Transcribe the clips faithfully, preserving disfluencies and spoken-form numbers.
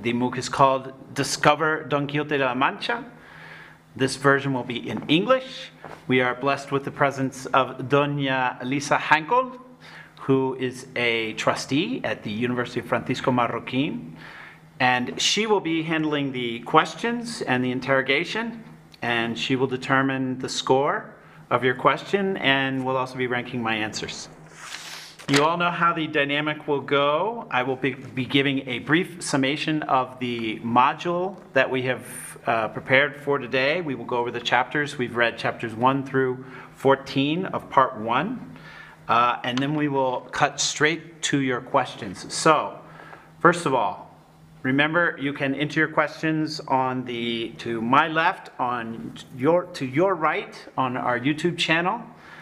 the MOOC is called Discover Don Quixote de la Mancha. This version will be in English. We are blessed with the presence of Doña Lisa Hankel, who is a trustee at the University of Francisco Marroquín. And she will be handling the questions and the interrogation, and she will determine the score of your question, and will also be ranking my answers. You all know how the dynamic will go. I will be, be giving a brief summation of the module that we have uh, prepared for today. We will go over the chapters. We've read chapters one through fourteen of part one. Uh, and then we will cut straight to your questions. So, first of all, remember, you can enter your questions on the to my left, on your to your right on our YouTube channel.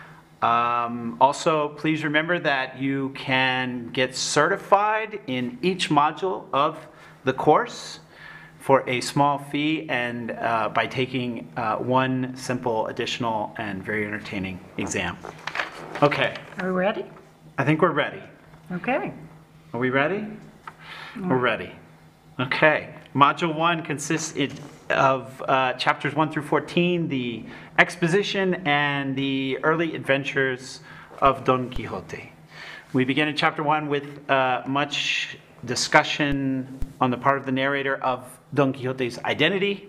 Um, also, please remember that you can get certified in each module of the course for a small fee, and uh, by taking uh, one simple, additional, and very entertaining exam. Okay. Are we ready? I think we're ready. Okay. Are we ready? Mm. We're ready. Okay, Module one consists of uh, chapters one through fourteen, the exposition and the early adventures of Don Quixote. We begin in chapter one with uh, much discussion on the part of the narrator of Don Quixote's identity.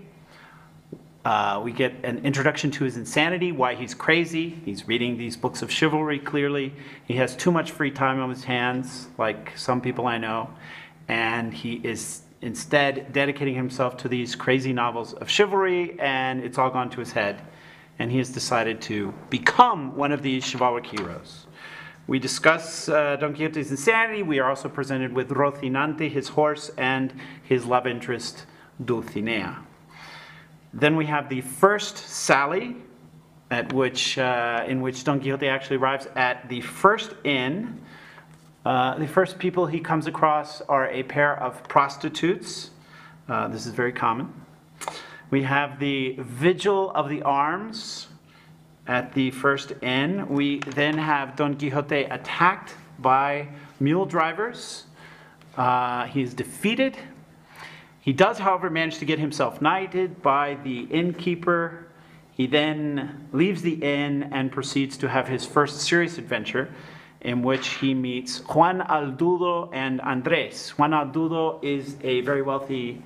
Uh, we get an introduction to his insanity, why he's crazy. He's reading these books of chivalry, clearly. He has too much free time on his hands, like some people I know, and he is instead dedicating himself to these crazy novels of chivalry, and it's all gone to his head, and he has decided to become one of these chivalric heroes. We discuss uh, Don Quixote's insanity. We are also presented with Rocinante, his horse, and his love interest, Dulcinea. Then we have the first sally, at which, uh, in which Don Quixote actually arrives at the first inn. Uh, the first people he comes across are a pair of prostitutes. Uh, this is very common. We have the Vigil of the Arms at the first inn. We then have Don Quixote attacked by mule drivers. Uh, he is defeated. He does, however, manage to get himself knighted by the innkeeper. He then leaves the inn and proceeds to have his first serious adventure, in which he meets Juan Aldudo and Andres. Juan Aldudo is a very wealthy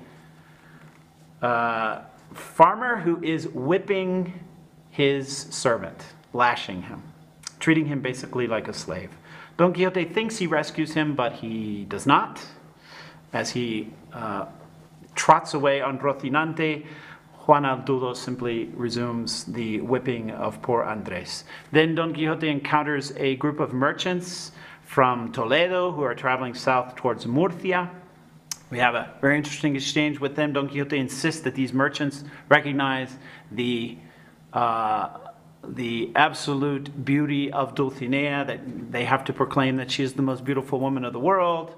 uh, farmer who is whipping his servant, lashing him, treating him basically like a slave. Don Quixote thinks he rescues him, but he does not. As he uh, trots away on Rocinante, Juan Aldudo simply resumes the whipping of poor Andres. Then Don Quixote encounters a group of merchants from Toledo who are traveling south towards Murcia. We have a very interesting exchange with them. Don Quixote insists that these merchants recognize the, uh, the absolute beauty of Dulcinea, that they have to proclaim that she is the most beautiful woman of the world,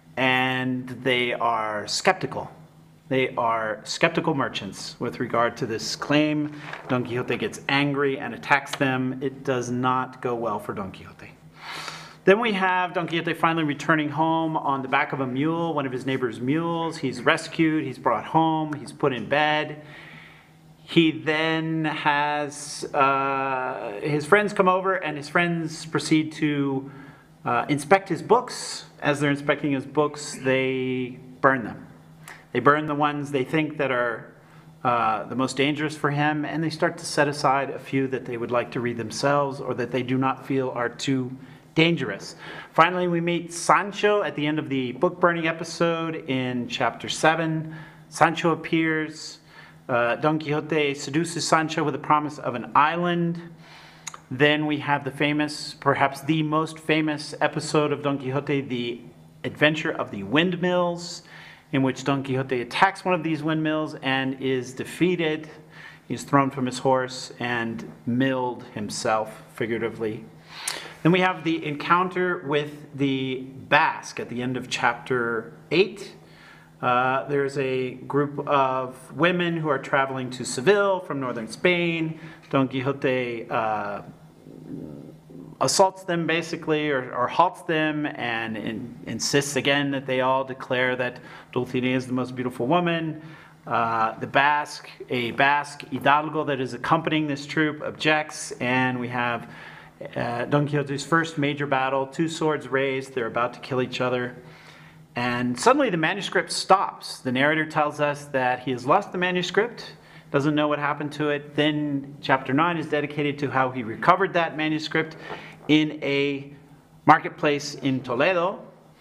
and they are skeptical. They are skeptical merchants with regard to this claim. Don Quixote gets angry and attacks them. It does not go well for Don Quixote. Then we have Don Quixote finally returning home on the back of a mule, one of his neighbor's mules. He's rescued, he's brought home, he's put in bed. He then has uh, his friends come over, and his friends proceed to uh, inspect his books. As they're inspecting his books, they burn them. They burn the ones they think that are uh, the most dangerous for him, and they start to set aside a few that they would like to read themselves or that they do not feel are too dangerous. Finally, we meet Sancho at the end of the book burning episode in chapter seven. Sancho appears. Uh, Don Quixote seduces Sancho with the promise of an island. Then we have the famous, perhaps the most famous episode of Don Quixote, the adventure of the windmills, in which Don Quixote attacks one of these windmills and is defeated. He's thrown from his horse and milled himself, figuratively. Then we have the encounter with the Basque at the end of chapter eight. Uh, there's a group of women who are traveling to Seville from northern Spain. Don Quixote uh, assaults them basically, or, or halts them, and in, insists again that they all declare that Dulcinea is the most beautiful woman. Uh, the Basque, a Basque hidalgo that is accompanying this troop, objects, and we have uh, Don Quixote's first major battle, two swords raised, they're about to kill each other. And suddenly the manuscript stops. The narrator tells us that he has lost the manuscript, doesn't know what happened to it. Then chapter nine is dedicated to how he recovered that manuscript in a marketplace in Toledo.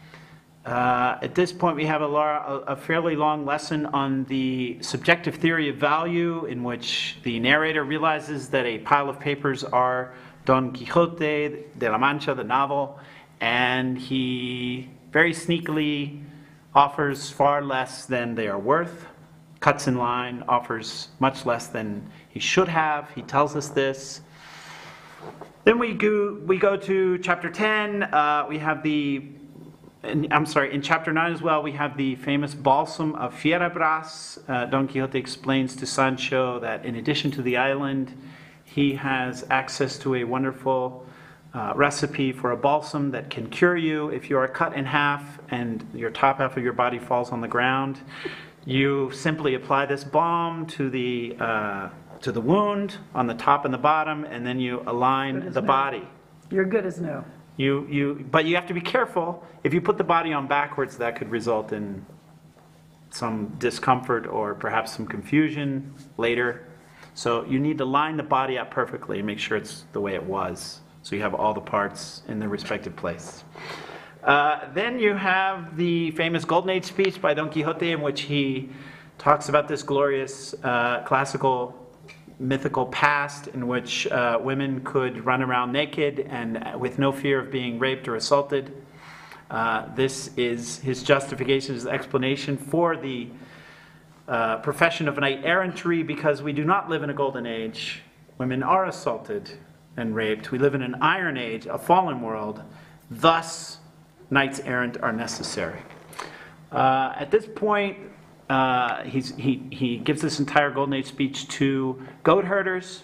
Uh, at this point, we have a, a fairly long lesson on the subjective theory of value, in which the narrator realizes that a pile of papers are Don Quixote de la Mancha, the novel, and he very sneakily offers far less than they are worth, cuts in line, offers much less than he should have. He tells us this. Then we go, we go to chapter ten. Uh, we have the In, I'm sorry, in chapter nine as well, we have the famous balsam of Fierabras. Uh, Don Quixote explains to Sancho that in addition to the island, he has access to a wonderful uh, recipe for a balsam that can cure you if you are cut in half and your top half of your body falls on the ground. You simply apply this balm to the, uh, to the wound on the top and the bottom, and then you align the new. body. You're good as new. You, you, but you have to be careful. If you put the body on backwards, that could result in some discomfort or perhaps some confusion later. So you need to line the body up perfectly and make sure it's the way it was, so you have all the parts in their respective place. Uh, then you have the famous Golden Age speech by Don Quixote, in which he talks about this glorious uh, classical mythical past in which uh, women could run around naked and with no fear of being raped or assaulted. Uh, this is his justification, his explanation for the uh, profession of knight-errantry, because we do not live in a golden age. Women are assaulted and raped. We live in an iron age, a fallen world. Thus, knights-errant are necessary. Uh, at this point, Uh, he's, he, he gives this entire Golden Age speech to goat herders.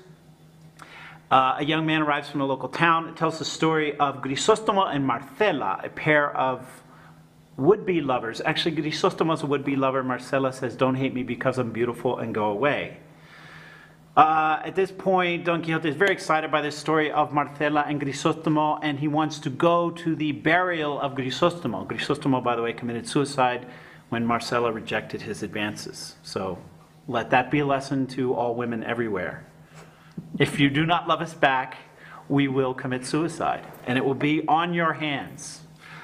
Uh, a young man arrives from a local town. It tells the story of Grisostomo and Marcela, a pair of would-be lovers. Actually, Grisostomo's a would-be lover. Marcela says, "Don't hate me because I'm beautiful," and go away. Uh, at this point, Don Quixote is very excited by this story of Marcela and Grisostomo, and he wants to go to the burial of Grisostomo. Grisostomo, by the way, committed suicide when Marcela rejected his advances. So let that be a lesson to all women everywhere. If you do not love us back, we will commit suicide, and it will be on your hands.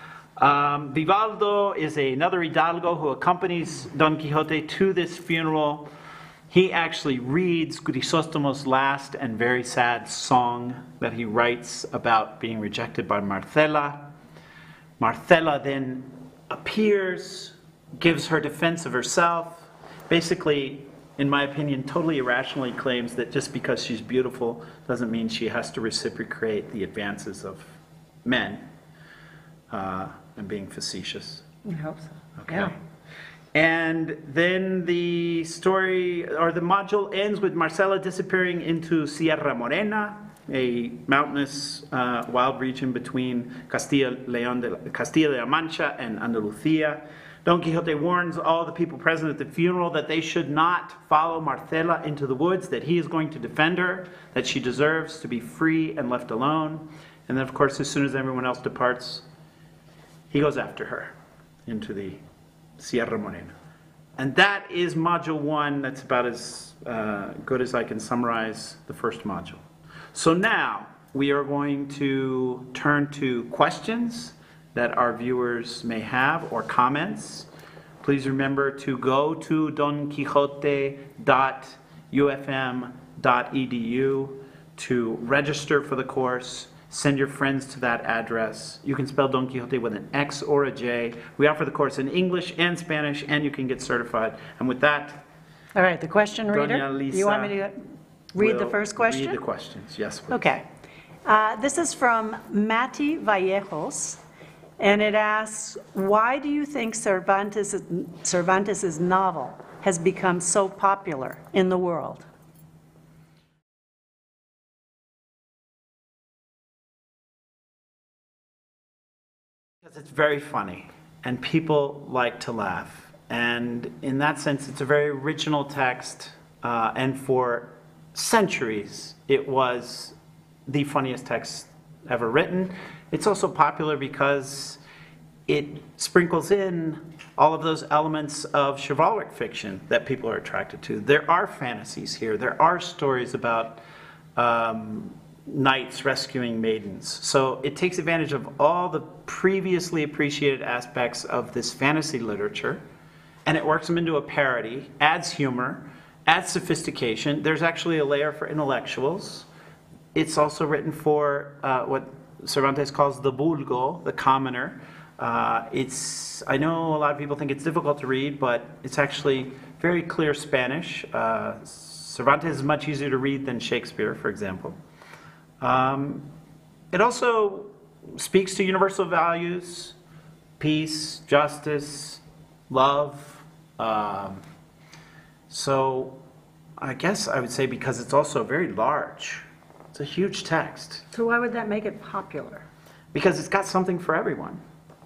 Um, Vivaldo is another hidalgo who accompanies Don Quixote to this funeral. He actually reads Grisostomo's last and very sad song that he writes about being rejected by Marcela. Marcela then appears, gives her defense of herself, basically, in my opinion, totally irrationally claims that just because she's beautiful doesn't mean she has to reciprocate the advances of men, uh, and being facetious. I hope so. Okay. Yeah. And then the story, or the module, ends with Marcela disappearing into Sierra Morena, a mountainous uh, wild region between Castilla, Leon de, Castilla de la Mancha and Andalusia. Don Quixote warns all the people present at the funeral that they should not follow Marcela into the woods, that he is going to defend her, that she deserves to be free and left alone. And then, of course, as soon as everyone else departs, he goes after her into the Sierra Morena. And that is module one. That's about as uh, good as I can summarize the first module. So now we are going to turn to questions that our viewers may have, or comments. Please remember to go to don quixote dot u f m dot e d u to register for the course. Send your friends to that address. You can spell Don Quixote with an X or a J. We offer the course in English and Spanish, and you can get certified. And with that, All right, the question reader. Doña Lisa Do you want me to read the will first question? Read the questions, yes, please. Okay. Uh, this is from Mati Vallejos, and it asks, why do you think Cervantes' Cervantes' novel has become so popular in the world? Because it's very funny, and people like to laugh. And in that sense, it's a very original text, uh, and for centuries, it was the funniest text ever written. It's also popular because it sprinkles in all of those elements of chivalric fiction that people are attracted to. There are fantasies here. There are stories about um, knights rescuing maidens. So it takes advantage of all the previously appreciated aspects of this fantasy literature, and it works them into a parody, adds humor, adds sophistication. There's actually a layer for intellectuals. It's also written for uh, what Cervantes calls the vulgo, the commoner. Uh, it's, I know a lot of people think it's difficult to read, but it's actually very clear Spanish. Uh, Cervantes is much easier to read than Shakespeare, for example. Um, it also speaks to universal values, peace, justice, love. Um, so I guess I would say because it's also very large. It's a huge text. So why would that make it popular? Because it's got something for everyone.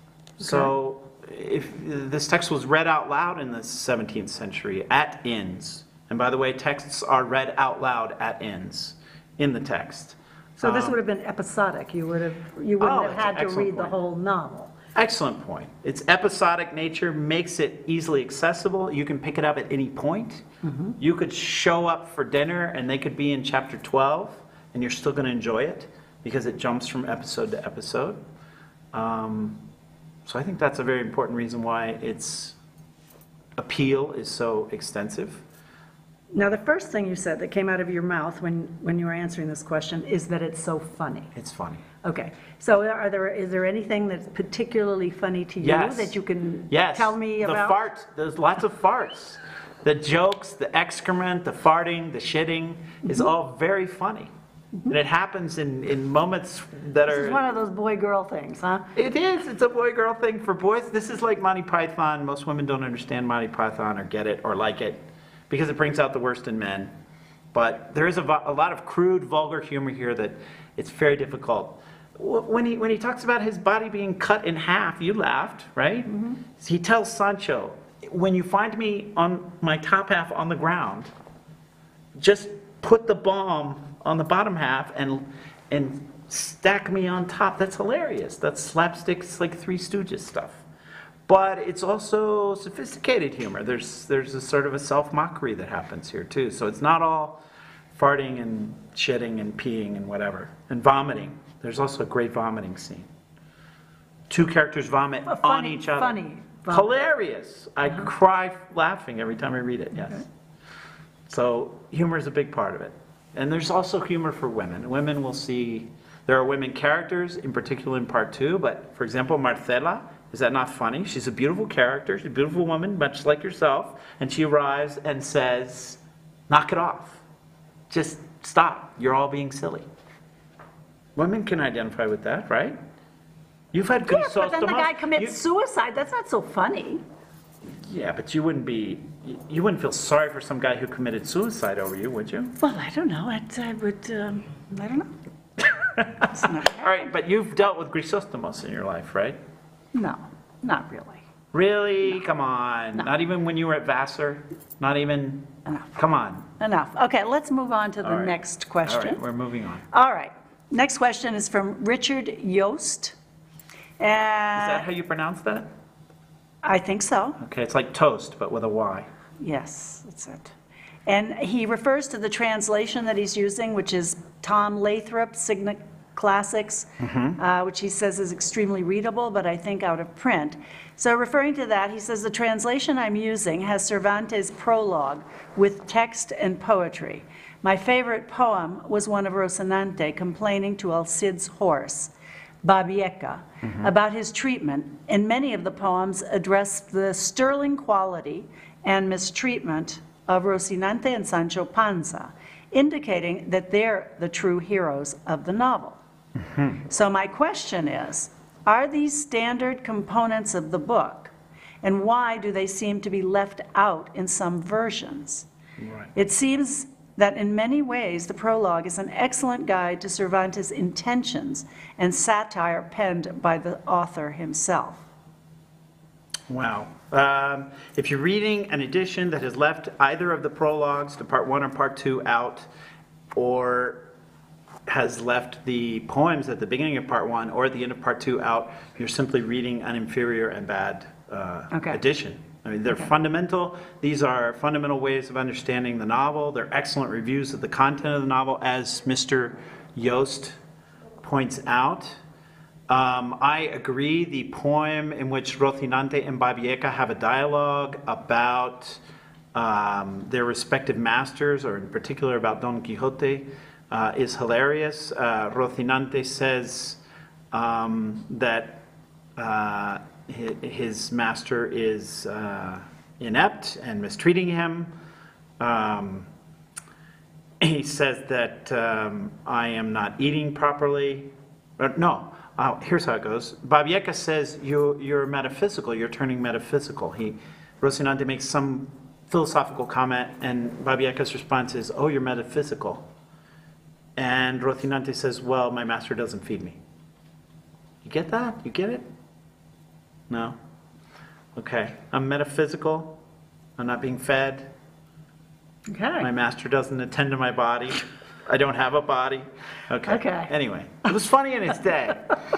So if this text was read out loud in the seventeenth century at inns, and by the way, texts are read out loud at inns in the text. So this Um, would have been episodic. You would have, you wouldn't Oh, have that's had an to excellent read the point. whole novel. Excellent point. Its episodic nature makes it easily accessible. You can pick it up at any point. You could show up for dinner and they could be in chapter twelve and you're still going to enjoy it because it jumps from episode to episode. Um, so I think that's a very important reason why its appeal is so extensive. Now, the first thing you said that came out of your mouth when, when you were answering this question is that it's so funny. It's funny. Okay, so are there, is there anything that's particularly funny to you Yes. that you can Yes. tell me about? The farts. There's lots of farts. The jokes, the excrement, the farting, the shitting is Mm-hmm. all very funny. And it happens in, in moments that This are... is one of those boy-girl things, huh? It is. It's a boy-girl thing for boys. This is like Monty Python. Most women don't understand Monty Python or get it or like it because it brings out the worst in men. But there is a, vo- a lot of crude, vulgar humor here that it's very difficult. Wh- When he, when he talks about his body being cut in half, you laughed, right? He tells Sancho, when you find me on my top half on the ground, just put the bomb on the bottom half and and stack me on top. That's hilarious. That's slapstick, it's like Three Stooges stuff. But it's also sophisticated humor. There's there's a sort of a self-mockery that happens here too. So it's not all farting and shitting and peeing and whatever. And vomiting. There's also a great vomiting scene. Two characters vomit A on funny- each other. funny vomit. Hilarious. I cry laughing every time I read it, yes. Okay. So humor is a big part of it. And there's also humor for women. Women will see, there are women characters, in particular in part two, but for example, Marcela, is that not funny? She's a beautiful character, she's a beautiful woman, much like yourself, and she arrives and says, knock it off. Just stop, you're all being silly. Women can identify with that, right? You've had Yes, but then the Chrysostomos- guy commits you- suicide. That's not so funny. Yeah, but you wouldn't be, you wouldn't feel sorry for some guy who committed suicide over you, would you? Well, I don't know. I, I would, um, I don't know. It's not- All right, but you've dealt with Chrysostomos in your life, right? No, not really. Really? Come on. No. Not even when you were at Vassar? Not even? Enough. Come on. Enough. Okay, let's move on to the All right. next All question. right, we're moving on. Is All right. Next question is from Richard Yost. that Uh, how you pronounce that? I think so. Okay, it's like toast, but with a Y. Yes, that's it. And he refers to the translation that he's using, which is Tom Lathrop, Signet Classics, uh, which he says is extremely readable, but I think out of print. So referring to that, he says, the translation I'm using has Cervantes' prologue with text and poetry. My favorite poem was one of Rocinante complaining to El Cid's horse, Babieca, about his treatment, and many of the poems address the sterling quality and mistreatment of Rocinante and Sancho Panza, indicating that they're the true heroes of the novel. So my question is, are these standard components of the book, and why do they seem to be left out in some versions? Right. It seems that in many ways the prologue is an excellent guide to Cervantes' intentions and satire penned by the author himself. Wow. Um, if you're reading an edition that has left either of the prologues to part one or part two out, or has left the poems at the beginning of part one or at the end of part two out, you're simply reading an inferior and bad uh, Okay. edition. I mean, they're Okay. fundamental. These are fundamental ways of understanding the novel. They're excellent reviews of the content of the novel, as Mister Yost points out. Um, I agree, the poem in which Rocinante and Babieca have a dialogue about um, their respective masters, or in particular about Don Quixote, uh, is hilarious. Uh, Rocinante says um, that uh, his, his master is uh, inept and mistreating him. Um, he says that um, I am not eating properly. But no, uh, here's how it goes. Babieca says you, you're metaphysical, you're turning metaphysical. He, Rocinante makes some philosophical comment, and Babieca's response is, oh, you're metaphysical. And Rocinante says, well, my master doesn't feed me. You get that? You get it? No? Okay. I'm metaphysical. I'm not being fed. My Okay. master doesn't attend to my body. I don't have a body. Okay. Okay. Anyway, it was funny in its day.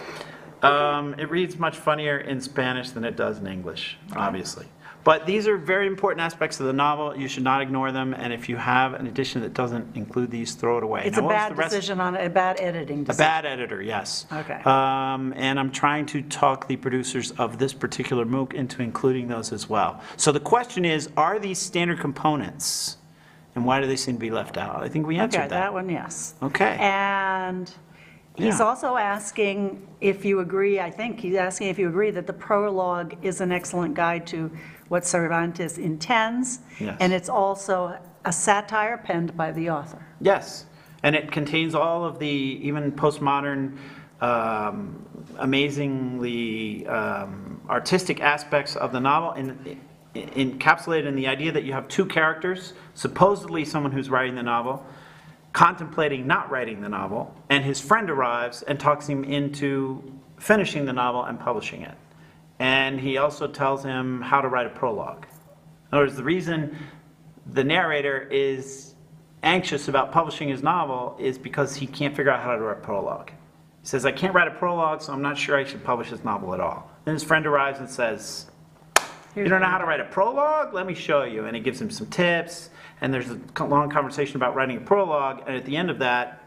Um, it reads much funnier in Spanish than it does in English, obviously. But these are very important aspects of the novel. You should not ignore them. And if you have an edition that doesn't include these, throw it away. It's Now, a what was bad the rest? decision on, a bad editing A decision. bad editor, yes. Okay. Um, and I'm trying to talk the producers of this particular MOOC into including those as well. So the question is, are these standard components? And why do they seem to be left out? I think we answered Okay, that. that one, yes. Okay. And he's Yeah. also asking if you agree, I think he's asking if you agree that the prologue is an excellent guide to what Cervantes intends. Yes. And it's also a satire penned by the author. Yes, and it contains all of the even postmodern, um, amazingly um, artistic aspects of the novel, in, in, encapsulated in the idea that you have two characters, supposedly someone who's writing the novel, contemplating not writing the novel, and his friend arrives and talks him into finishing the novel and publishing it. And he also tells him how to write a prologue. In other words, the reason the narrator is anxious about publishing his novel is because he can't figure out how to write a prologue. He says, I can't write a prologue, so I'm not sure I should publish this novel at all. Then his friend arrives and says, you don't know how to write a prologue? Let me show you. And he gives him some tips, and there's a long conversation about writing a prologue, and at the end of that,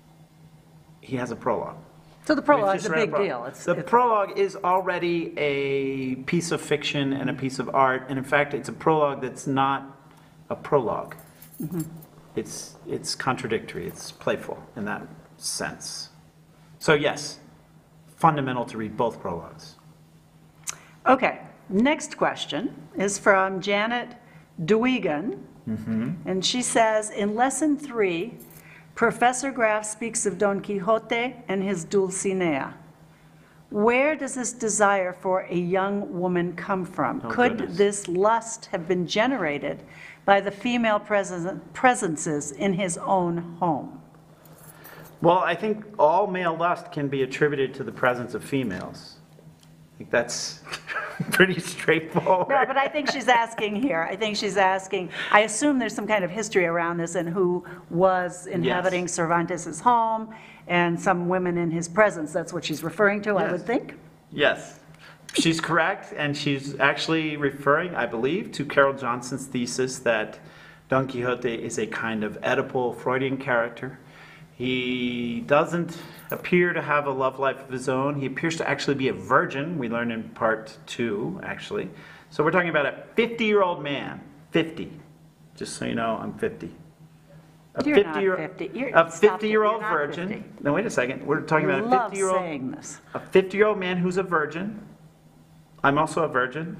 he has a prologue. So the We prologue is just a read big prologue. deal. It's, The it's- prologue is already a piece of fiction and a piece of art, and in fact, it's a prologue that's not a prologue. Mm-hmm. It's, it's contradictory, it's playful in that sense. So yes, fundamental to read both prologues. Okay, next question is from Janet Duigan. And she says, in lesson three, Professor Graff speaks of Don Quixote and his Dulcinea. Where does this desire for a young woman come from? Oh, Could goodness. this lust have been generated by the female presen- presences in his own home? Well, I think all male lust can be attributed to the presence of females. I think that's pretty straightforward. No, but I think she's asking here, I think she's asking, I assume there's some kind of history around this and who was inhabiting Cervantes' home and some women in his presence. That's what she's referring to, I Yes. would think. Yes, she's correct, and she's actually referring, I believe, to Carol Johnson's thesis that Don Quixote is a kind of Oedipal Freudian character. He doesn't appear to have a love life of his own. He appears to actually be a virgin, we learn in part two, actually. So we're talking about a fifty-year-old man, fifty, just so you know, I'm fifty. A You're not fifty-year- fifty. You're- A stop it. fifty-year-old You're not virgin. fifty. No, wait a second, we're talking about a Love fifty-year-old. saying this. A fifty-year-old man who's a virgin. I'm also a virgin.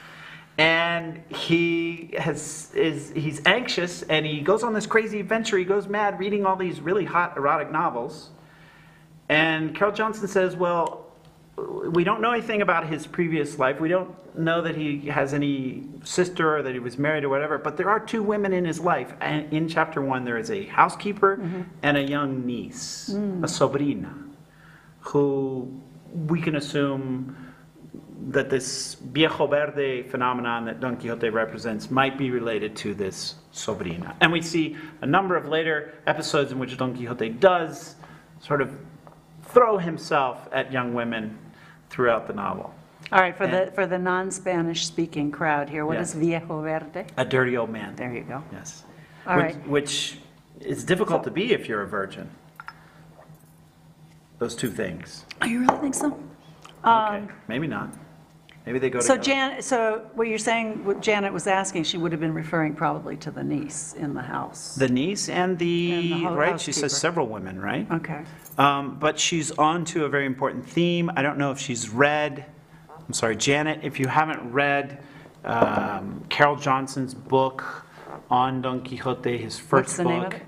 And he has is he's anxious, and he goes on this crazy adventure. He goes mad reading all these really hot erotic novels. And Carol Johnson says, well, we don't know anything about his previous life. We don't know that he has any sister or that he was married or whatever, but there are two women in his life. And in chapter one, there is a housekeeper mm-hmm. and a young niece, mm. a sobrina, who we can assume that this viejo verde phenomenon that Don Quixote represents might be related to this sobrina. And we see a number of later episodes in which Don Quixote does sort of throw himself at young women throughout the novel. All right, for and, the for the non-Spanish speaking crowd here, what yes. is viejo verde? A dirty old man. There you go. Yes. All which, right. Which is difficult to be if you're a virgin. Those two things. Oh, you really think so? Okay, Um, maybe not. Maybe they go So together. Jan, so what you're saying, what Janet was asking, she would have been referring probably to the niece in the house. The niece and the, And the ho- right, she says housekeeper. several women, right? Okay. Um, but she's on to a very important theme. I don't know if she's read, I'm sorry, Janet, if you haven't read um, Carol Johnson's book on Don Quixote, his first What's the book. name of it?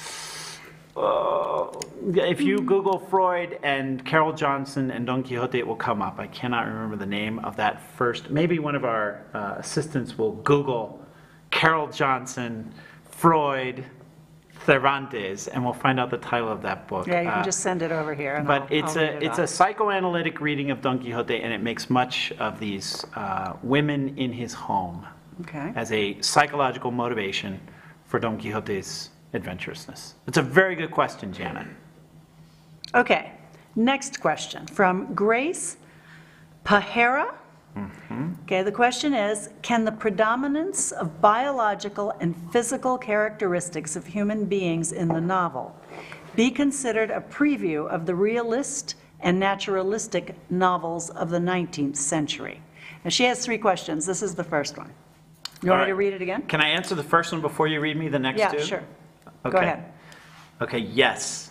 Uh, if you Google Freud and Carol Johnson and Don Quixote, it will come up. I cannot remember the name of that first. Maybe one of our uh, assistants will Google Carol Johnson, Freud, Cervantes, and we'll find out the title of that book. Yeah, you can Uh, just send it over here and But I'll- it's I'll a read it it's a off. psychoanalytic reading of Don Quixote, and it makes much of these uh, women in his home Okay. as a psychological motivation for Don Quixote's adventurousness. It's a very good question, Janet. Okay, next question from Grace Pajera. Okay, the question is, can the predominance of biological and physical characteristics of human beings in the novel be considered a preview of the realist and naturalistic novels of the nineteenth century? And she has three questions. This is the first one. You want All me to right. read it again? Can I answer the first one before you read me the next Yeah, two? sure. Okay. Go ahead. Okay, yes.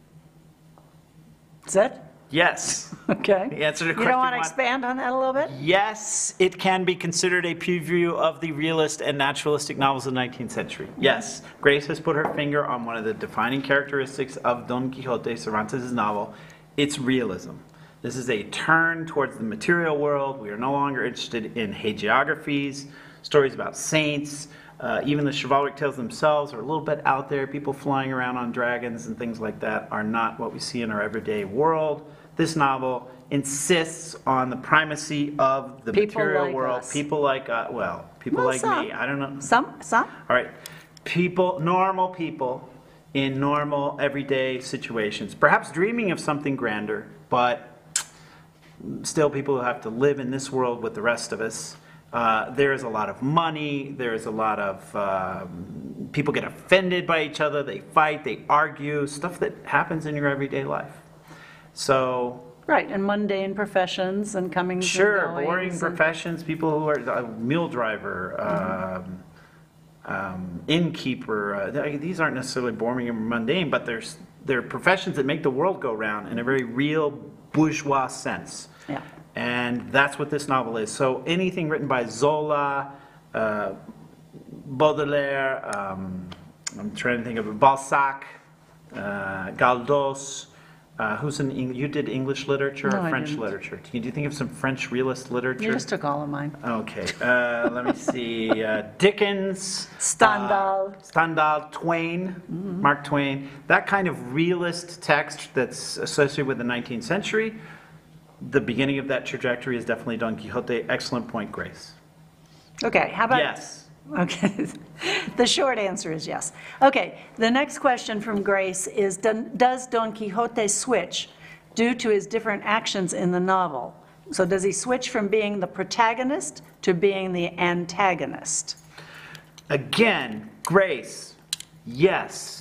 Is that? Yes. Okay. The answer to You question don't want to one. expand on that a little bit? Yes, it can be considered a preview of the realist and naturalistic novels of the nineteenth century. Yes, Grace has put her finger on one of the defining characteristics of Don Quixote, Cervantes' novel. It's realism. This is a turn towards the material world. We are no longer interested in hagiographies, stories about saints. Uh, even the chivalric tales themselves are a little bit out there. People flying around on dragons and things like that are not what we see in our everyday world. This novel insists on the primacy of the People material like world. us. People like, uh, well, people Well, like some. me. I don't know. Some, some? All right. People, normal people in normal everyday situations, perhaps dreaming of something grander, but still people who have to live in this world with the rest of us. Uh, there is a lot of money. There is a lot of um, people get offended by each other. They fight. They argue. Stuff that happens in your everyday life. So Right, and mundane professions and comings and sure, goings boring and- professions. People who are a mule driver, um, um, innkeeper. Uh, th- these aren't necessarily boring and mundane, but there's they're professions that make the world go round in a very real bourgeois sense. Yeah. And that's what this novel is. So anything written by Zola, uh, Baudelaire, um, I'm trying to think of it, Balzac, uh, Galdós, uh, who's in, Eng- you did English literature No, or I French didn't. literature? Can you think of some French realist literature? You just took all of mine. Okay, uh, let me see. Uh, Dickens, Stendhal. uh, Stendhal, Twain, Mark Twain. That kind of realist text that's associated with the nineteenth century. The beginning of that trajectory is definitely Don Quixote. Excellent point, Grace. Okay, how about? Yes. Okay, the short answer is yes. Okay, the next question from Grace is, "Don- does Don Quixote switch due to his different actions in the novel? So does he switch from being the protagonist to being the antagonist?" Again, Grace, yes.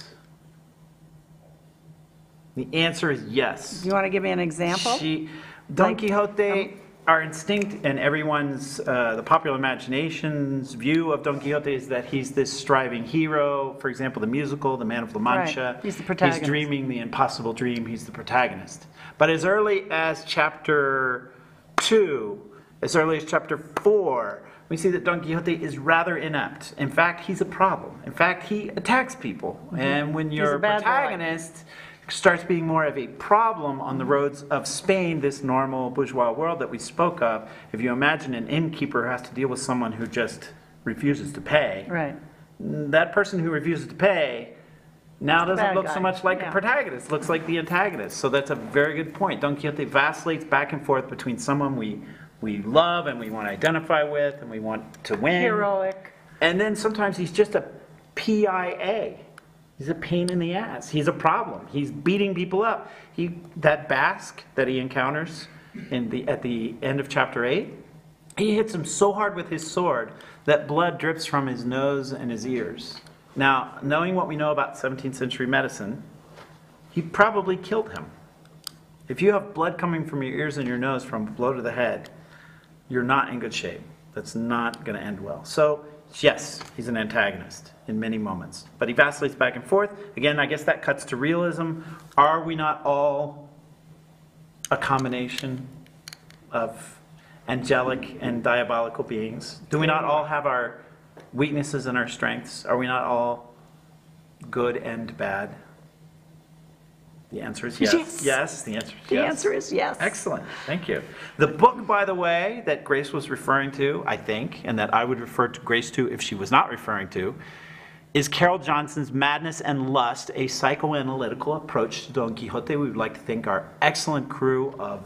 The answer is yes. You want to give me an example? She, Don Like, Quixote, our instinct and everyone's, uh, the popular imagination's view of Don Quixote is that he's this striving hero. For example, the musical, The Man of La Mancha. Right, he's the protagonist. He's dreaming the impossible dream. He's the protagonist. But as early as chapter two, as early as chapter four, we see that Don Quixote is rather inept. In fact, he's a problem. In fact, he attacks people. And when a you're a bad boy. protagonist, starts being more of a problem on the roads of Spain, this normal bourgeois world that we spoke of. If you imagine an innkeeper who has to deal with someone who just refuses to pay, Right. that person who refuses to pay now the doesn't bad look guy. so much like Yeah. a protagonist, looks like the antagonist. So that's a very good point. Don Quixote vacillates back and forth between someone we, we love and we want to identify with and we want to win. Heroic. And then sometimes he's just a P I A. He's a pain in the ass. He's a problem. He's beating people up. He, that Basque that he encounters in the, at the end of chapter eight, he hits him so hard with his sword that blood drips from his nose and his ears. Now, knowing what we know about seventeenth century medicine, he probably killed him. If you have blood coming from your ears and your nose from a blow to the head, you're not in good shape. That's not going to end well. So, yes, he's an antagonist in many moments. But he vacillates back and forth. Again, I guess that cuts to realism. Are we not all a combination of angelic and diabolical beings? Do we not all have our weaknesses and our strengths? Are we not all good and bad? The answer is yes. Yes. Yes, the answer is yes. The answer is yes. Excellent, thank you. The book, by the way, that Grace was referring to, I think, and that I would refer to Grace to if she was not referring to, is Carol Johnson's Madness and Lust, a psychoanalytical approach to Don Quixote. We would like to thank our excellent crew of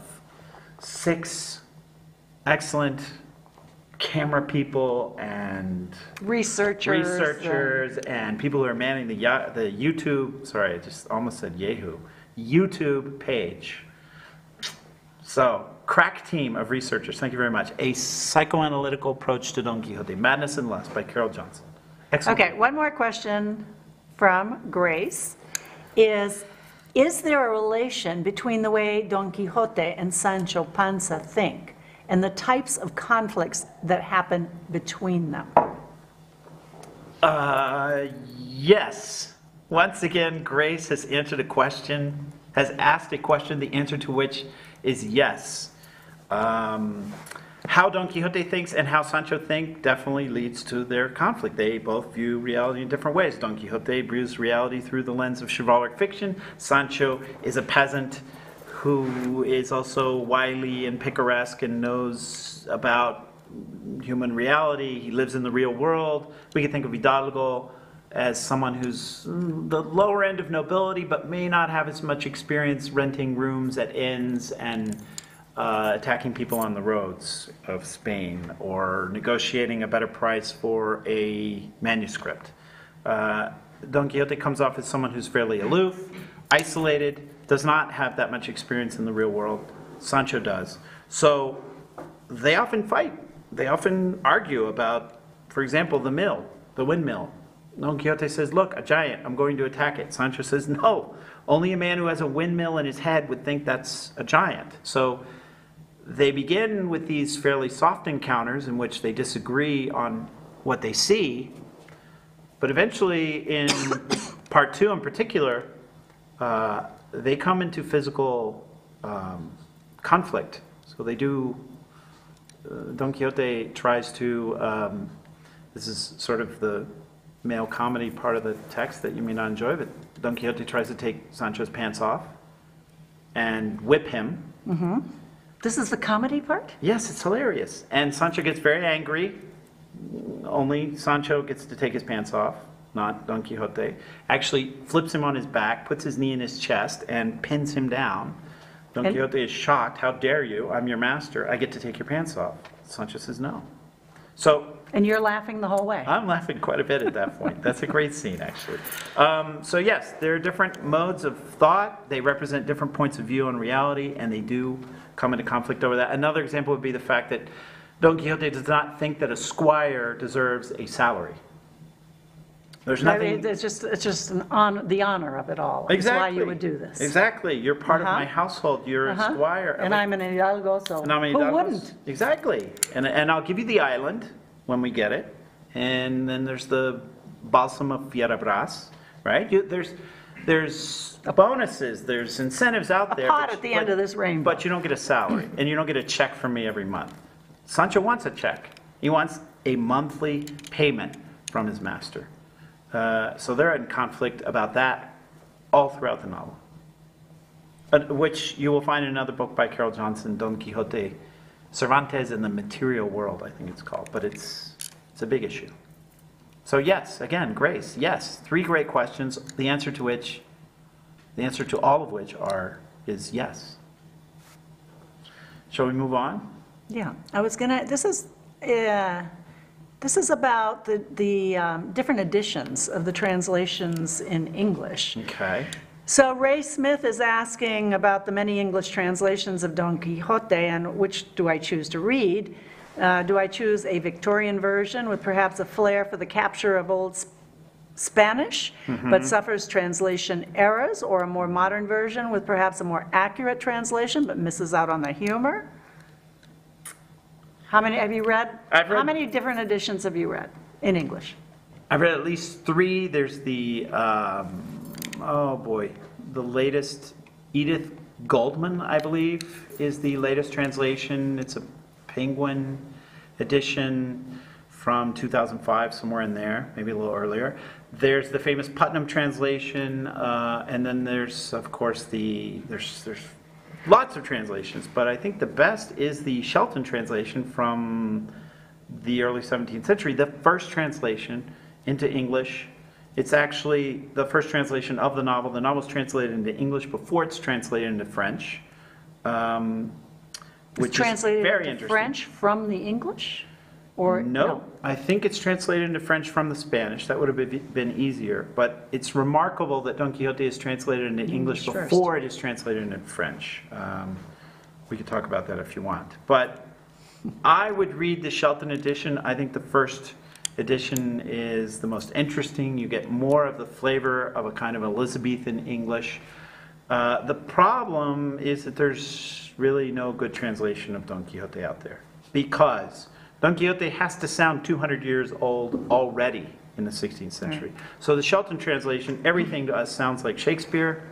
six excellent camera people and Researchers. researchers and people who are manning the Ya- the YouTube, sorry, I just almost said Yahoo, YouTube page. So, crack team of researchers, thank you very much. A psychoanalytical approach to Don Quixote, Madness and Lust by Carol Johnson. Excellent. Okay, one more question from Grace is, is there a relation between the way Don Quixote and Sancho Panza think and the types of conflicts that happen between them? Uh, yes. Once again, Grace has answered a question, has asked a question, the answer to which is yes. Um, how Don Quixote thinks and how Sancho think definitely leads to their conflict. They both view reality in different ways. Don Quixote views reality through the lens of chivalric fiction. Sancho is a peasant who is also wily and picaresque and knows about human reality. He lives in the real world. We can think of Hidalgo as someone who's the lower end of nobility, but may not have as much experience renting rooms at inns and uh, attacking people on the roads of Spain, or negotiating a better price for a manuscript. Uh, Don Quixote comes off as someone who's fairly aloof, isolated, does not have that much experience in the real world. Sancho does. So they often fight. They often argue about, for example, the mill, the windmill. Don Quixote says, look, a giant, I'm going to attack it. Sancho says, no, only a man who has a windmill in his head would think that's a giant. So they begin with these fairly soft encounters in which they disagree on what they see, but eventually in part two in particular, uh, they come into physical um, conflict. So they do, uh, Don Quixote tries to, um, this is sort of the male comedy part of the text that you may not enjoy, but Don Quixote tries to take Sancho's pants off and whip him. Mm-hmm. This is the comedy part? Yes, it's hilarious. And Sancho gets very angry. Only Sancho gets to take his pants off, not Don Quixote. Actually flips him on his back, puts his knee in his chest, and pins him down. Don And- Quixote is shocked. How dare you? I'm your master. I get to take your pants off. Sancho says no. So And you're laughing the whole way? I'm laughing quite a bit at that point. That's a great scene, actually. Um, so yes, there are different modes of thought. They represent different points of view on reality, and they do come into conflict over that. Another example would be the fact that Don Quixote does not think that a squire deserves a salary. There's I nothing... mean, it's just, it's just an hon- the honor of it all. It's Exactly. why you would do this. Exactly. You're part Uh-huh. of my household. You're Uh-huh. a squire. And Like- I'm an Hidalgo, so And I'm a who Hidalgo. wouldn't? Exactly. And, and I'll give you the island when we get it. And then there's the Balsam of Fierabras, right? You, there's there's bonuses, there's incentives out A there. pot but- at the but- end of this rainbow. But you don't get a salary, and you don't get a check from me every month. Sancho wants a check. He wants a monthly payment from his master. Uh, so they're in conflict about that all throughout the novel. uh, which you will find in another book by Carol Johnson, Don Quixote, Cervantes in the Material World, I think it's called, but it's, it's a big issue. So yes, again, Grace, yes, three great questions, the answer to which, the answer to all of which are, is yes. Shall we move on? Yeah, I was gonna, this is, uh, this is about the, the um, different editions of the translations in English. Okay. So Ray Smith is asking about the many English translations of Don Quixote and which do I choose to read? Uh, do I choose a Victorian version with perhaps a flair for the capture of old Sp- Spanish, but suffers translation errors, or a more modern version with perhaps a more accurate translation but misses out on the humor? How many have you read? I've read- How many different editions have you read in English? I've read at least three. There's the, um, oh boy, the latest, Edith Goldman, I believe, is the latest translation. It's a Penguin edition from two thousand five, somewhere in there, maybe a little earlier. There's the famous Putnam translation, uh, and then there's, of course, the, there's, there's lots of translations, but I think the best is the Shelton translation from the early seventeenth century, the first translation into English. It's actually the first translation of the novel. The novel is translated into English before it's translated into French, um, which It's translated is very into interesting. French from the English? Or No, I think it's translated into French from the Spanish. That would have been, been easier. But it's remarkable that Don Quixote is translated into English English first. before it is translated into French. Um, we could talk about that if you want. But I would read the Shelton edition. I think the first edition is the most interesting. You get more of the flavor of a kind of Elizabethan English. Uh, the problem is that there's really no good translation of Don Quixote out there, because Don Quixote has to sound two hundred years old already in the sixteenth century. So the Shelton translation, everything to us sounds like Shakespeare.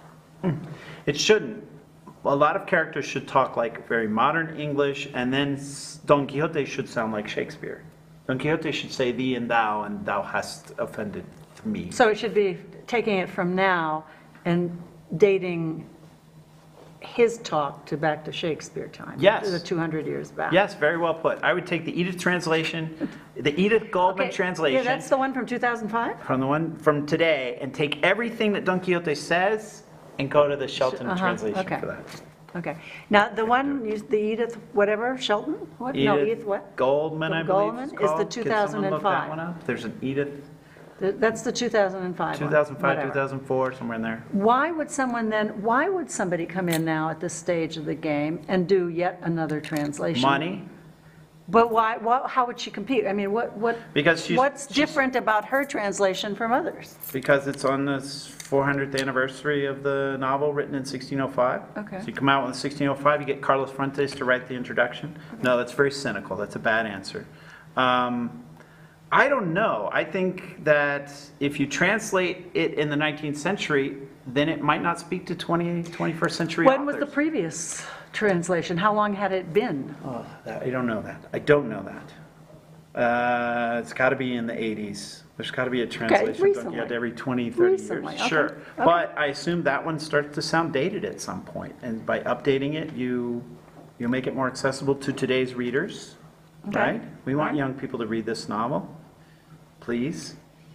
It shouldn't. A lot of characters should talk like very modern English, and then s- Don Quixote should sound like Shakespeare. Don Quixote should say thee and thou, and thou hast offended me. So it should be taking it from now and dating his talk to back to Shakespeare time. Yes. The two hundred years back. Yes, very well put. I would take the Edith translation, the Edith Goldman Okay, translation. Yeah, that's the one from two thousand five? From the one from today, and take everything that Don Quixote says and go to the Shelton Uh-huh, translation okay. for that. Okay. Now, the one, you- the Edith whatever, Shelton? What? No, Edith what? Goldman, I believe Goldman it's is the called. Can someone look that two thousand five. one up? There's an Edith, Th- That's the two thousand five one. two thousand five, whatever. two thousand four, somewhere in there. Why would someone then, why would somebody come in now at this stage of the game and do yet another translation? Money, But why, wha- how would she compete? I mean, what, what? Because she's- What's she's- different about her translation from others? because it's on the four hundredth anniversary of the novel written in sixteen oh five. Okay. So you come out with sixteen oh five, you get Carlos Fuentes to write the introduction. No, that's very cynical. That's a bad answer. Um, I don't know. I think that if you translate it in the nineteenth century, then it might not speak to twentieth, twenty-first century When was the authors. previous translation? How long had it been? Oh, that- I don't know that. I don't know that. Uh, it's got to be in the eighties. There's got to be a translation of Don recently. Quixote every twenty, thirty Recently, years. okay, Sure. okay. But I assume that one starts to sound dated at some point. And by updating it, you, you make it more accessible to today's readers, Okay. right? We want Alright. young people to read this novel, please.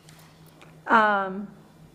Um,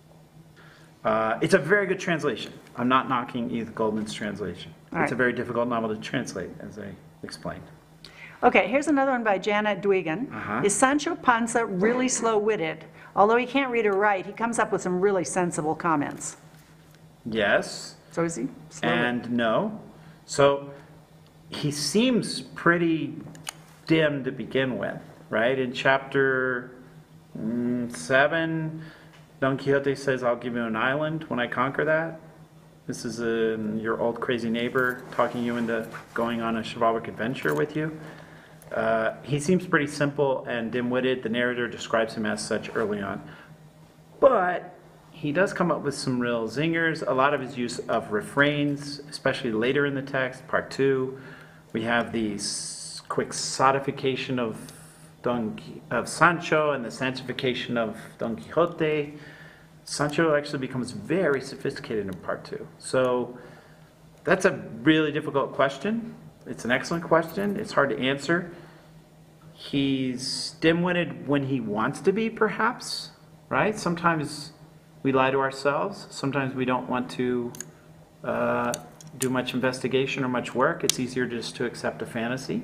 Uh, It's a very good translation. I'm not knocking Edith Goldman's translation. It's Alright. a very difficult novel to translate, as I explained. Okay, here's another one by Janet Dwigan. Uh-huh. Is Sancho Panza really slow-witted? Although he can't read or write, he comes up with some really sensible comments. Yes. So is he slow-witted? And no. So he seems pretty dim to begin with, right? In chapter mm, seven, Don Quixote says, I'll give you an island when I conquer that. This is um, your old crazy neighbor talking you into going on a chivalric adventure with you. Uh, he seems pretty simple and dim-witted. The narrator describes him as such early on. But he does come up with some real zingers. A lot of his use of refrains, especially later in the text, part two. We have the s- quixotification of Don Qui- of Sancho and the sanctification of Don Quixote. Sancho actually becomes very sophisticated in part two. So That's a really difficult question. It's an excellent question. It's hard to answer. He's dim-witted when he wants to be, perhaps, right? Sometimes we lie to ourselves. Sometimes we don't want to uh, do much investigation or much work. It's easier just to accept a fantasy.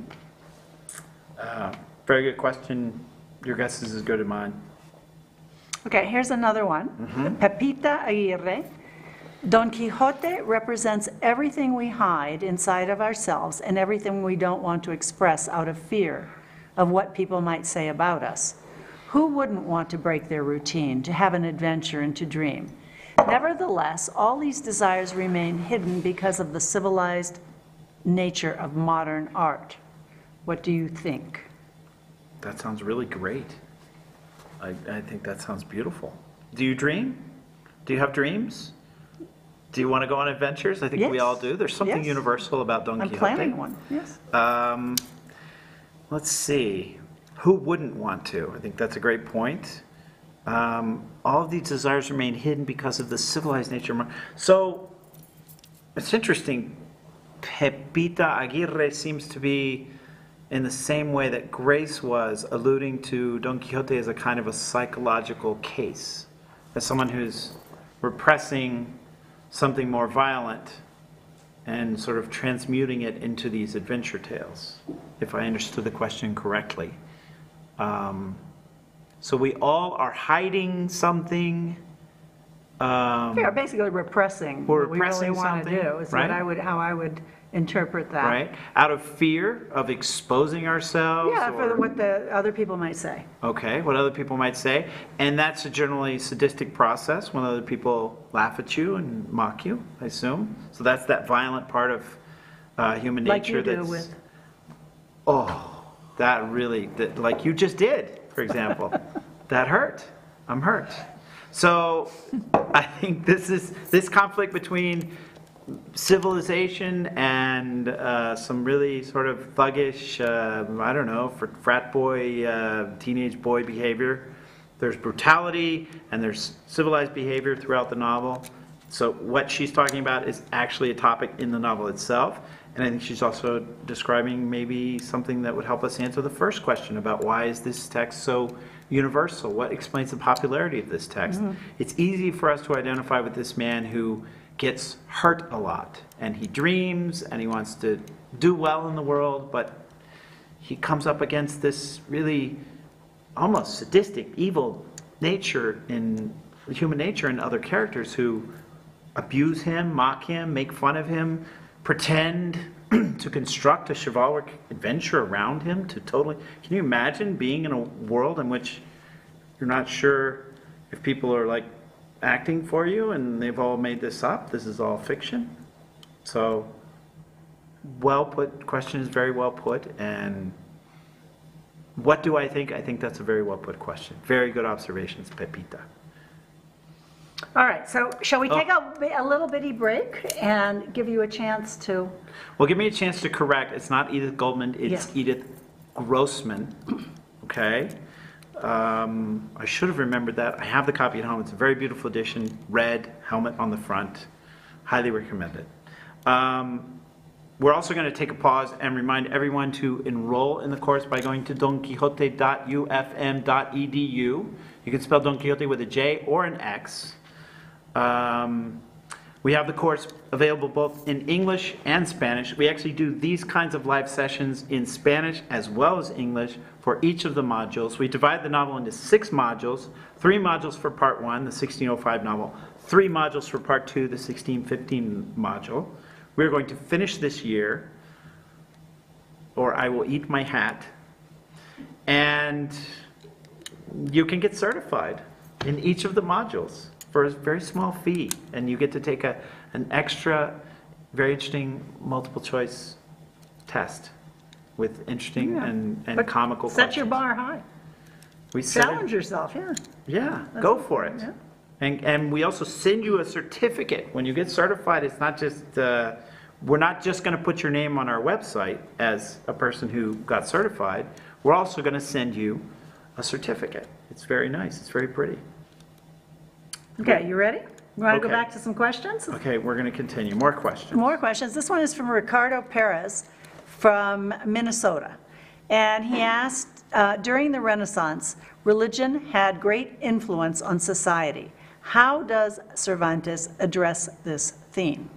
Uh, very good question. Your guess is as good as mine. Okay, here's another one. Pepita Aguirre. Don Quixote represents everything we hide inside of ourselves and everything we don't want to express out of fear of what people might say about us. Who wouldn't want to break their routine, to have an adventure and to dream? Nevertheless, all these desires remain hidden because of the civilized nature of modern art. What do you think? That sounds really great. I, I think that sounds beautiful. Do you dream? Do you have dreams? Do you want to go on adventures? I think we Yes. all do. There's something Yes. universal about Don I'm Quixote. planning one, yes. Um, let's see. Who wouldn't want to? I think that's a great point. Um, all of these desires remain hidden because of the civilized nature. of mo- So it's interesting. Pepita Aguirre seems to be in the same way that Grace was, alluding to Don Quixote as a kind of a psychological case, as someone who's repressing something more violent and sort of transmuting it into these adventure tales, if I understood the question correctly. Um, so we all are hiding something. Um, We are basically repressing We're what we really repressing want to something, do, is right? what I would, how I would interpret that. right? Out of fear of exposing ourselves. Yeah, for the- or- what the other people might say. Okay, what other people might say. And that's a generally sadistic process when other people laugh at you and mock you, I assume. So that's that violent part of uh, human Like nature you do that's. with, Oh, that really, that, like you just did, for example. That hurt. I'm hurt. So I think this is, this conflict between civilization and uh, some really sort of thuggish, uh, I don't know, for frat boy, uh, teenage boy behavior. There's brutality and there's civilized behavior throughout the novel. So what she's talking about is actually a topic in the novel itself. And I think she's also describing maybe something that would help us answer the first question about why is this text so universal? What explains the popularity of this text? Mm-hmm. It's easy for us to identify with this man who gets hurt a lot, and he dreams and he wants to do well in the world, but he comes up against this really almost sadistic, evil nature in human nature in other characters who abuse him, mock him, make fun of him, pretend to construct a chivalric adventure around him to totally... Can you imagine being in a world in which you're not sure if people are like acting for you and they've all made this up? This is all fiction. So, well put, question is very well put, and what do I think? I think that's a very well put question. Very good observations, Pepita. all right, so shall we Oh. take a, bi- a little bitty break and give you a chance to, Well, give me a chance to correct. It's not Edith Goldman, it's Yeah. Edith Grossman. Okay? Um, I should have remembered that. I have the copy at home. It's a very beautiful edition. Red, helmet on the front. Highly recommend it. Um, we're also going to take a pause and remind everyone to enroll in the course by going to don quixote dot u f m dot e d u. You can spell Don Quixote with a J or an X. Um, we have the course available both in English and Spanish. We actually do these kinds of live sessions in Spanish as well as English for each of the modules. We divide the novel into six modules, three modules for part one, the sixteen oh five novel, three modules for part two, the sixteen fifteen module. We're going to finish this year, or I will eat my hat, and you can get certified in each of the modules for a very small fee, and you get to take a, an extra, very interesting multiple choice test with interesting Yeah. and, and But comical set questions. your bar high. We set it- Challenge yourself, yeah. yeah, go for it. yeah. And, and we also send you a certificate. When you get certified, it's not just, uh, we're not just going to put your name on our website as a person who got certified. We're also going to send you a certificate. It's very nice. It's very pretty. Okay, you ready? You want to go Okay. back to some questions? Okay, we're going to continue. More questions. More questions. This one is from Ricardo Perez from Minnesota. And he asked, uh, during the Renaissance, religion had great influence on society. How does Cervantes address this theme?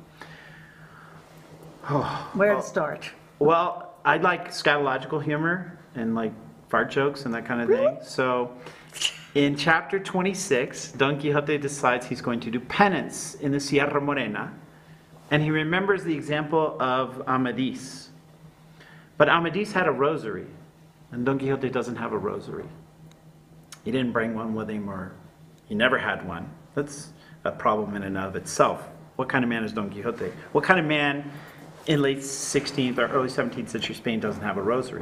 Where to start? Well, I like scatological humor and like fart jokes and that kind of thing. So in chapter twenty-six, Don Quixote decides he's going to do penance in the Sierra Morena, and he remembers the example of Amadis. But Amadis had a rosary, and Don Quixote doesn't have a rosary. He didn't bring one with him, or he never had one. That's a problem in and of itself. What kind of man is Don Quixote? What kind of man in late sixteenth or early seventeenth century Spain doesn't have a rosary?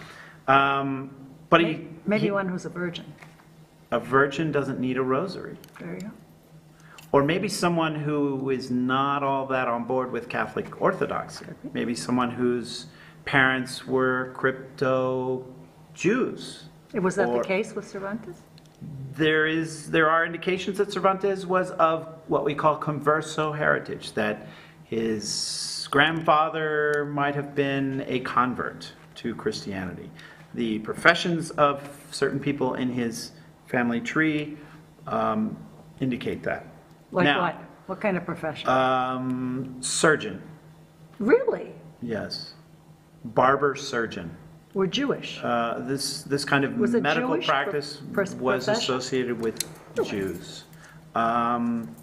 Um, but he, Maybe he- one who's a virgin. a virgin doesn't need a rosary. There you go. Or maybe someone who is not all that on board with Catholic Orthodoxy. Maybe someone whose parents were crypto Jews. Was that the Or- case with Cervantes? There is, there are indications that Cervantes was of what we call converso heritage, that his grandfather might have been a convert to Christianity. The professions of certain people in his family tree um, indicate that. Like Now, what? What kind of profession? Um, surgeon, Really? yes. Barber surgeon. We're Jewish. Uh, this this kind of Was it medical Jewish pro- practice pros- was profession? associated with Jews. Um,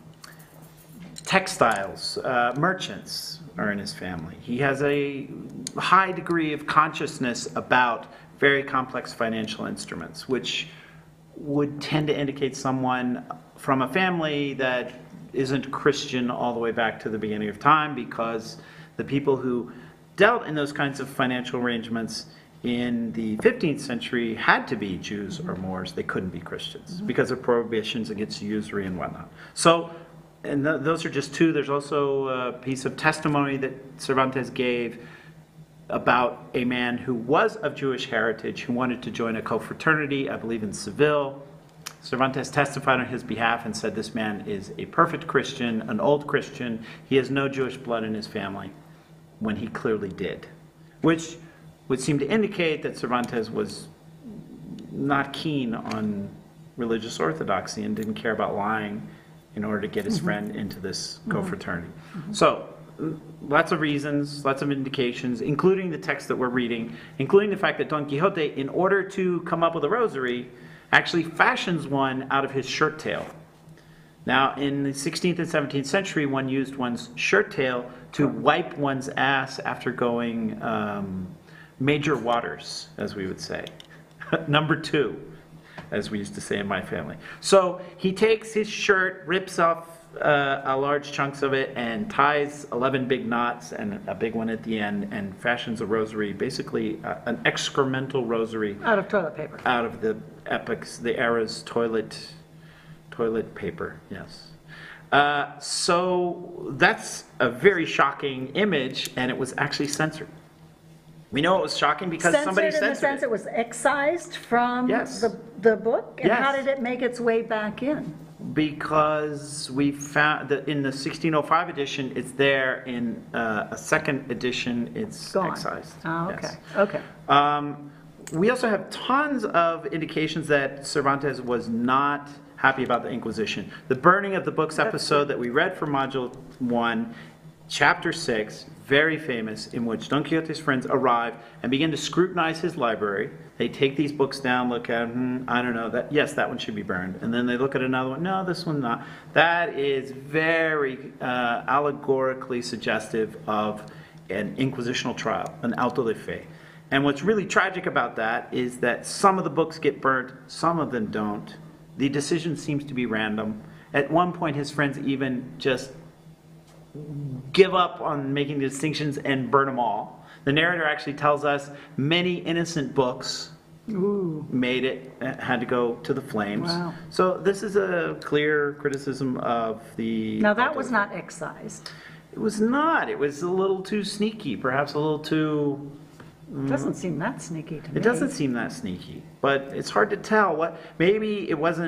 textiles, uh, merchants are in his family. He has a high degree of consciousness about very complex financial instruments, which would tend to indicate someone from a family that isn't Christian all the way back to the beginning of time, because the people who dealt in those kinds of financial arrangements in the fifteenth century had to be Jews or Moors. They couldn't be Christians because of prohibitions against usury and whatnot. So, and th- those are just two. There's also a piece of testimony that Cervantes gave about a man who was of Jewish heritage who wanted to join a confraternity, I believe in Seville. Cervantes testified on his behalf and said this man is a perfect Christian, an old Christian. He has no Jewish blood in his family, when he clearly did. Which would seem to indicate that Cervantes was not keen on religious orthodoxy and didn't care about lying in order to get his friend into this confraternity. So, lots of reasons, lots of indications, including the text that we're reading, including the fact that Don Quixote, in order to come up with a rosary, actually fashions one out of his shirt tail. Now, in the sixteenth and seventeenth century, one used one's shirt tail to wipe one's ass after going um, major waters, as we would say. Number two, as we used to say in my family. So he takes his shirt, rips off uh, a large chunks of it, and ties eleven big knots and a big one at the end, and fashions a rosary, basically uh, an excremental rosary Out of toilet paper. out of the epoch's, the era's toilet, toilet paper, yes. Uh, so that's a very shocking image, and it was actually censored. We know it was shocking because somebody Censored in the censored sense it. it was excised from Yes. the, the book? And how Yes. did it make its way back in? Because we found that in the sixteen oh five edition, it's there. In uh, a second edition, it's Gone. excised. Oh, okay, Yes. okay. Um, we also have tons of indications that Cervantes was not happy about the Inquisition. The burning of the books episode that we read from Module one, Chapter six, very famous, in which Don Quixote's friends arrive and begin to scrutinize his library. They take these books down, look at them, hmm, I don't know, that yes, that one should be burned. And then they look at another one, no, this one not. That is very uh, allegorically suggestive of an inquisitional trial, an auto de fe. And what's really tragic about that is that some of the books get burnt, some of them don't. The decision seems to be random. At one point, his friends even just give up on making the distinctions and burn them all. The narrator actually tells us many innocent books Ooh, made it, had to go to the flames. Wow. So this is a clear criticism of the... now that was not excised. It was not. It was a little too sneaky, perhaps a little too... Doesn't seem that sneaky to me. It doesn't seem that sneaky, but it's hard to tell. What maybe it wasn't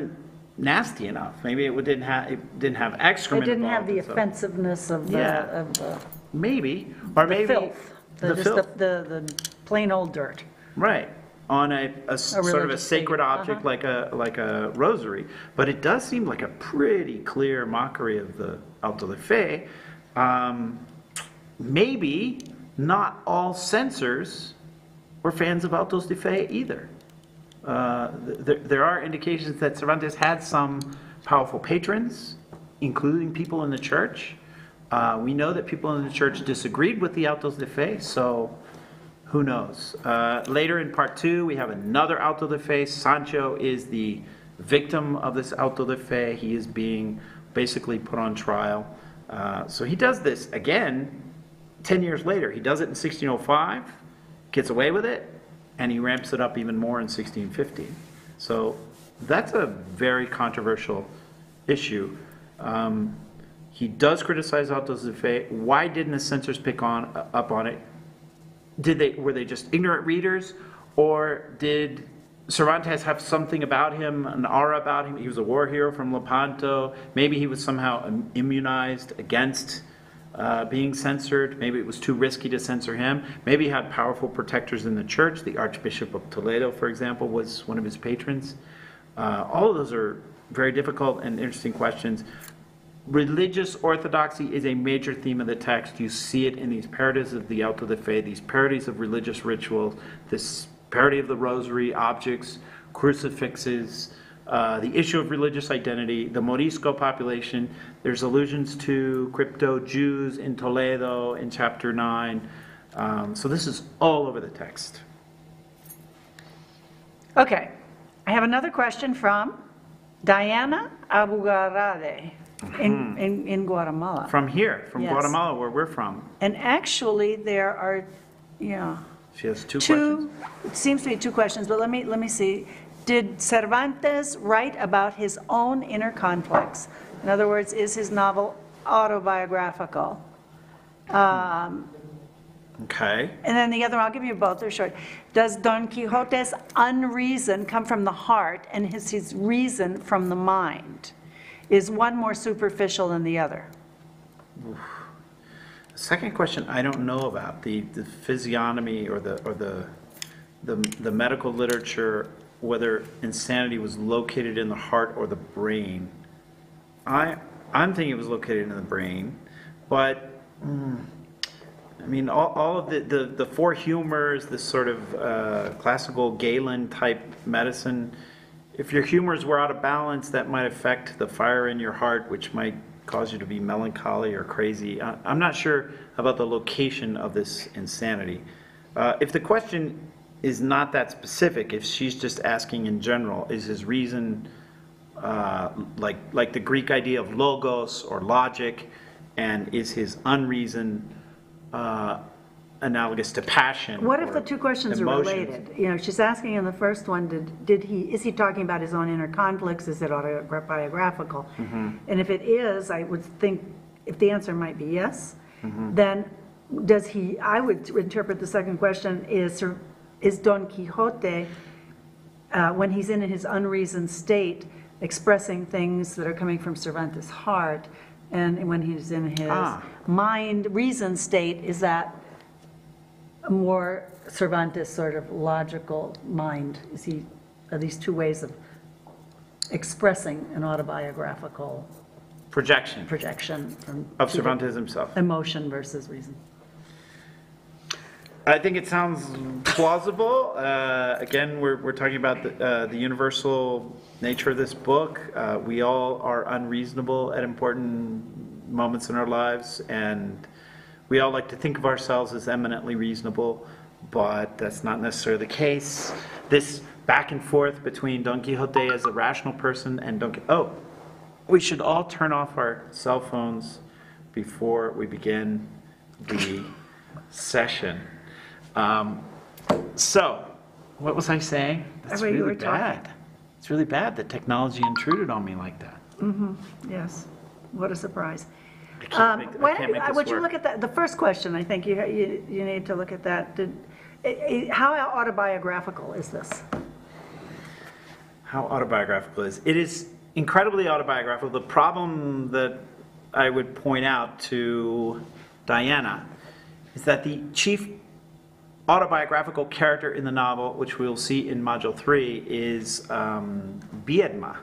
nasty enough. Maybe it didn't have, it didn't have It excrement didn't have involved the and so- offensiveness of the, Yeah. of the Maybe, or the maybe. filth, the, The just the, filth, the, the plain old dirt. right, on a, a s- sort of a religious sacred thing, object uh-huh. like a, like a rosary. But it does seem like a pretty clear mockery of the auto de fe. Um, maybe not all censors were fans of autos de fe either. Uh, th- there, there are indications that Cervantes had some powerful patrons, including people in the church. Uh, we know that people in the church disagreed with the autos de fe, so who knows? Uh, later in part two, we have another auto de fe. Sancho is the victim of this auto de fe. He is being basically put on trial. Uh, so he does this again ten years later. He does it in sixteen oh five, gets away with it, and he ramps it up even more in sixteen fifteen. So that's a very controversial issue. Um, he does criticize autos de fe. Why didn't the censors pick on up on it? Did they were they just ignorant readers, or did Cervantes have something about him, an aura about him? He was a war hero from Lepanto. Maybe he was somehow im- immunized against uh, being censored. Maybe it was too risky to censor him. Maybe he had powerful protectors in the church. The Archbishop of Toledo, for example, was one of his patrons. Uh, all of those are very difficult and interesting questions. Religious orthodoxy is a major theme of the text. You see it in these parodies of the auto de fe, these parodies of religious rituals, this parody of the rosary, objects, crucifixes, uh, the issue of religious identity, the Morisco population. There's allusions to crypto Jews in Toledo in chapter nine. Um, so this is all over the text. Okay, I have another question from Diana Abugarade in, in, in Guatemala. From here, from Yes. Guatemala, where we're from. And actually, there are, yeah, She has two questions. two, it seems to be two questions, but let me, let me see. Did Cervantes write about his own inner conflicts? In other words, is his novel autobiographical? Um, Okay. And then the other, I'll give you both, they're short. Does Don Quixote's unreason come from the heart and is his reason from the mind? Is one more superficial than the other? Second question, I don't know about the, the physiognomy or the or the, the the medical literature, whether insanity was located in the heart or the brain. I I'm thinking it was located in the brain, but mm, I mean all, all of the, the the four humors, this sort of uh, classical Galen type medicine. If your humors were out of balance, that might affect the fire in your heart, which might cause you to be melancholy or crazy. I- I'm not sure about the location of this insanity. Uh, If the question is not that specific, if she's just asking in general, is his reason uh, like, like the Greek idea of logos or logic, and is his unreason uh, analogous to passion? What if or the two questions are emotions? related? You know, she's asking in the first one, did, did he, is he talking about his own inner conflicts? Is it autobiographical? Mm-hmm. And if it is, I would think, if the answer might be yes, Mm-hmm. then does he, I would interpret the second question, is, is Don Quixote, uh, when he's in his unreasoned state, expressing things that are coming from Cervantes' heart, and when he's in his Ah. mind, reasoned state, is that a more Cervantes sort of logical mind? Is he, are these two ways of expressing an autobiographical Projection projection from of two Cervantes himself. emotion versus reason? I think it sounds plausible. Uh, again, we're, we're talking about the, uh, the universal nature of this book. Uh, we all are unreasonable at important moments in our lives, and we all like to think of ourselves as eminently reasonable, but that's not necessarily the case. This back and forth between Don Quixote as a rational person and Don Quixote. Oh, we should all turn off our cell phones before we begin the session. Um, so, what was I saying? That's Oh, wait, you really were talking. bad. It's really bad that technology intruded on me like that. Yes, what a surprise. I can't Um, make, I when- can't make this Would you work. look at that, the first question, I think you, you, you need to look at that. Did, i- i- how autobiographical is this? How autobiographical is it? Is incredibly autobiographical. The problem that I would point out to Diana is that the chief autobiographical character in the novel, which we'll see in Module three, is um, Biedma.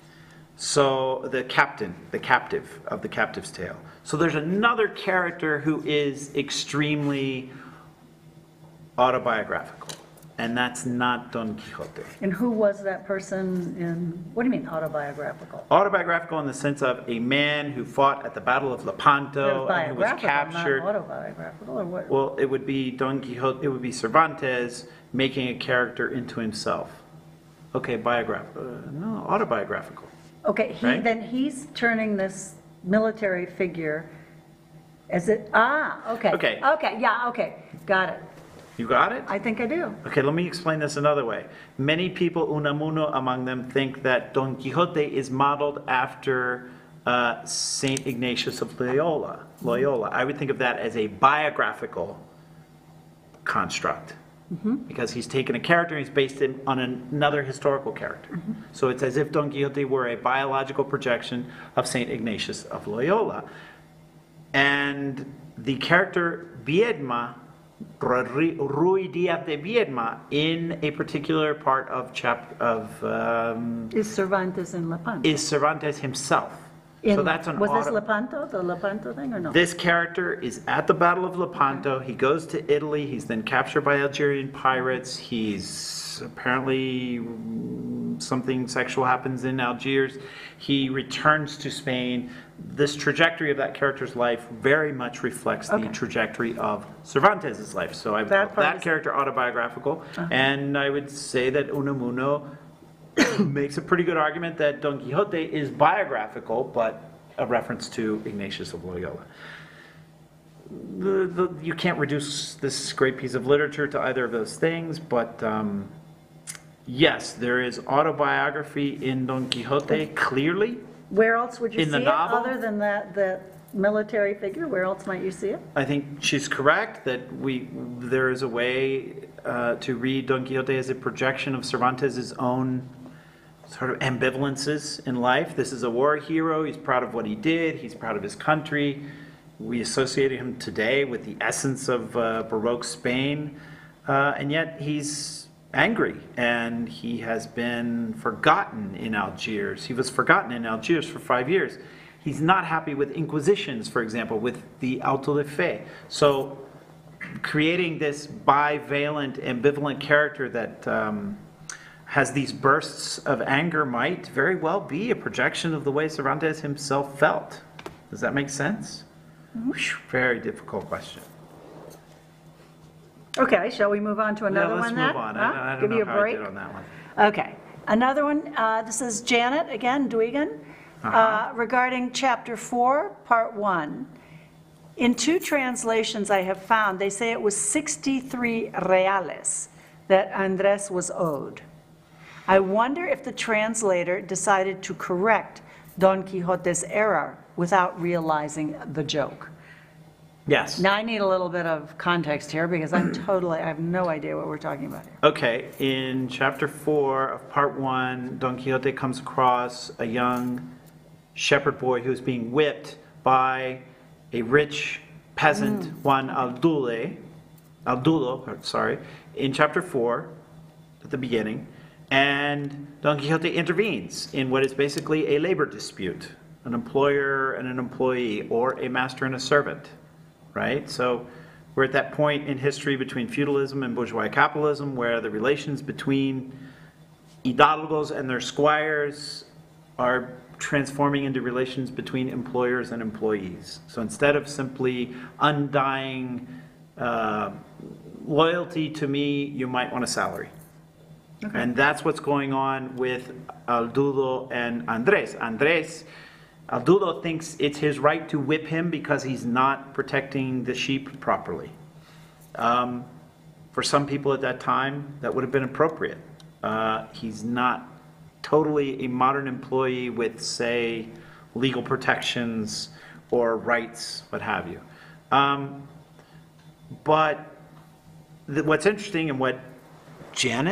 So the captain, the captive of the captive's tale. So there's another character who is extremely autobiographical, and that's not Don Quixote. And who was that person in, what do you mean autobiographical? Autobiographical in the sense of a man who fought at the Battle of It Lepanto was and who was biographical, captured. not autobiographical, or what? Well, it would be Don Quixote, it would be Cervantes making a character into himself. Okay, biographical, uh, no, autobiographical. Okay, he, right? then he's turning this military figure as it, ah, okay. Okay. Okay, yeah, okay, got it. You got it? I think I do. Okay, let me explain this another way. Many people, Unamuno among them, think that Don Quixote is modeled after uh, Saint Ignatius of Loyola. Loyola. I would think of that as a biographical construct. Because he's taken a character and he's based it on an, another historical character. So it's as if Don Quixote were a biological projection of Saint Ignatius of Loyola. And the character Biedma, Rui Diaz de Biedma, in a particular part of chap of um, Is Cervantes in Lepanto? is Cervantes himself. so In- that's an Was this auto- Lepanto, the Lepanto thing, or no? This character is at the Battle of Lepanto. He goes to Italy. He's then captured by Algerian pirates. He's apparently mm, something sexual happens in Algiers. He returns to Spain. This trajectory of that character's life very much reflects Okay. the trajectory of Cervantes' life. So I would That call part that is- character autobiographical. And I would say that Unamuno makes a pretty good argument that Don Quixote is biographical, but a reference to Ignatius of Loyola. The, the, you can't reduce this great piece of literature to either of those things, but um, yes, there is autobiography in Don Quixote, clearly. Where else would you In see the it, novel? other than that, that military figure? Where else might you see it? I think she's correct that we there is a way uh, to read Don Quixote as a projection of Cervantes' own sort of ambivalences in life. This is a war hero. He's proud of what he did. He's proud of his country. We associate him today with the essence of uh, Baroque Spain, uh, and yet he's angry, and he has been forgotten in Algiers. He was forgotten in Algiers for five years. He's not happy with inquisitions, for example, with the auto de fe. So creating this bivalent, ambivalent character that um, has these bursts of anger might very well be a projection of the way Cervantes himself felt. Does that make sense? Whew, very difficult question. Okay, shall we move on to another yeah, let's one move then? on. Huh? I, I don't Give know you a how I break? did on that one. Okay, another one, uh, this is Janet, again, Duigan, uh, regarding chapter four, part one. In two translations I have found, they say it was sixty-three reales that Andres was owed. I wonder if the translator decided to correct Don Quixote's error without realizing the joke. Yes. Now, I need a little bit of context here because I'm totally, I have no idea what we're talking about here. Okay, in chapter four of part one, Don Quixote comes across a young shepherd boy who's being whipped by a rich peasant, Juan Aldule, Aldulo, sorry, in chapter four, at the beginning, and Don Quixote intervenes in what is basically a labor dispute, an employer and an employee, or a master and a servant, right? So we're at that point in history between feudalism and bourgeois capitalism where the relations between hidalgos and their squires are transforming into relations between employers and employees. So instead of simply undying uh, loyalty to me, you might want a salary. Okay. And that's what's going on with Aldudo and Andres. Andres, Aldudo thinks it's his right to whip him because he's not protecting the sheep properly. Um, for some people at that time, that would have been appropriate. Uh, he's not totally a modern employee with, say, legal protections or rights, what have you. Um, but the, what's interesting and what Janet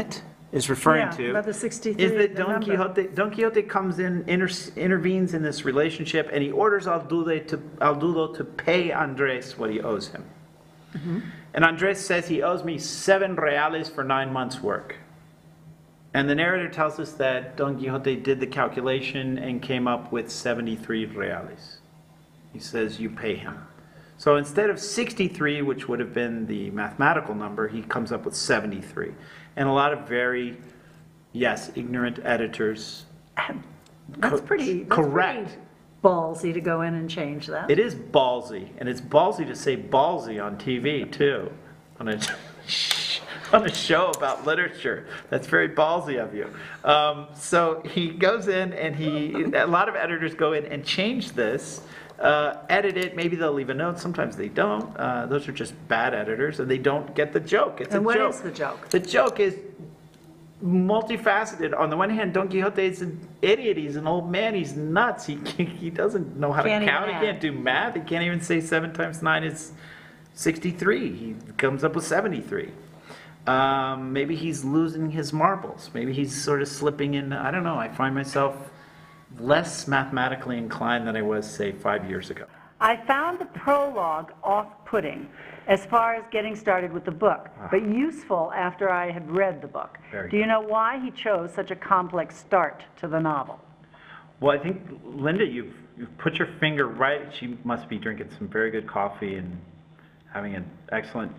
is referring Yeah, to about the sixty-three, is that the Don number. Quixote, Don Quixote comes in, inter, intervenes in this relationship, and he orders Aldude to, Aldudo to pay Andres what he owes him. Mm-hmm. And Andres says he owes me seven reales for nine months' work. And the narrator tells us that Don Quixote did the calculation and came up with seventy-three reales. He says, you pay him. So instead of sixty-three, which would have been the mathematical number, he comes up with seventy-three. And a lot of very, yes, ignorant editors. That's Co- pretty, that's correct. pretty ballsy to go in and change that. It is ballsy, and it's ballsy to say ballsy on T V too, on a on a show about literature. That's very ballsy of you. Um, so he goes in, and he a lot of editors go in and change this, uh, edit it. Maybe they'll leave a note. Sometimes they don't. Uh, those are just bad editors, and they don't get the joke. It's And a what joke. is the joke? The joke is multifaceted. On the one hand, Don Quixote is an idiot. He's an old man. He's nuts. He he doesn't know how Can't to even count. He add. can't do math. He can't even say seven times nine is sixty-three. He comes up with seventy-three. Um, maybe he's losing his marbles. Maybe he's sort of slipping in. I don't know. I find myself less mathematically inclined than I was, say, five years ago. I found the prologue off-putting as far as getting started with the book, but useful after I had read the book. Very Do you know why he chose such a complex start to the novel? Well, I think, Linda, you've, you've put your finger right. She must be drinking some very good coffee and having an excellent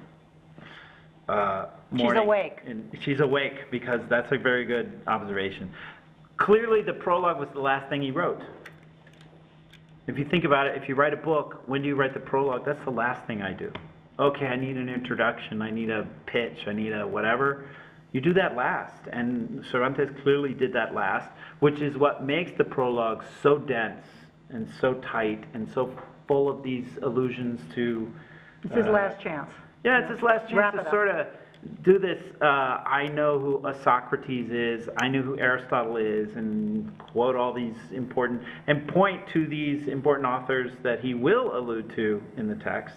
uh, She's morning. awake. And she's awake, because that's a very good observation. Clearly, the prologue was the last thing he wrote. If you think about it, if you write a book, when do you write the prologue? That's the last thing I do. Okay, I need an introduction, I need a pitch, I need a whatever. You do that last, and Cervantes clearly did that last, which is what makes the prologue so dense and so tight and so full of these allusions to... It's his uh, last chance. Yeah, it's his last chance Wrap it to up. sort of do this, uh, I know who a Socrates is, I knew who Aristotle is, and quote all these important, and point to these important authors that he will allude to in the text.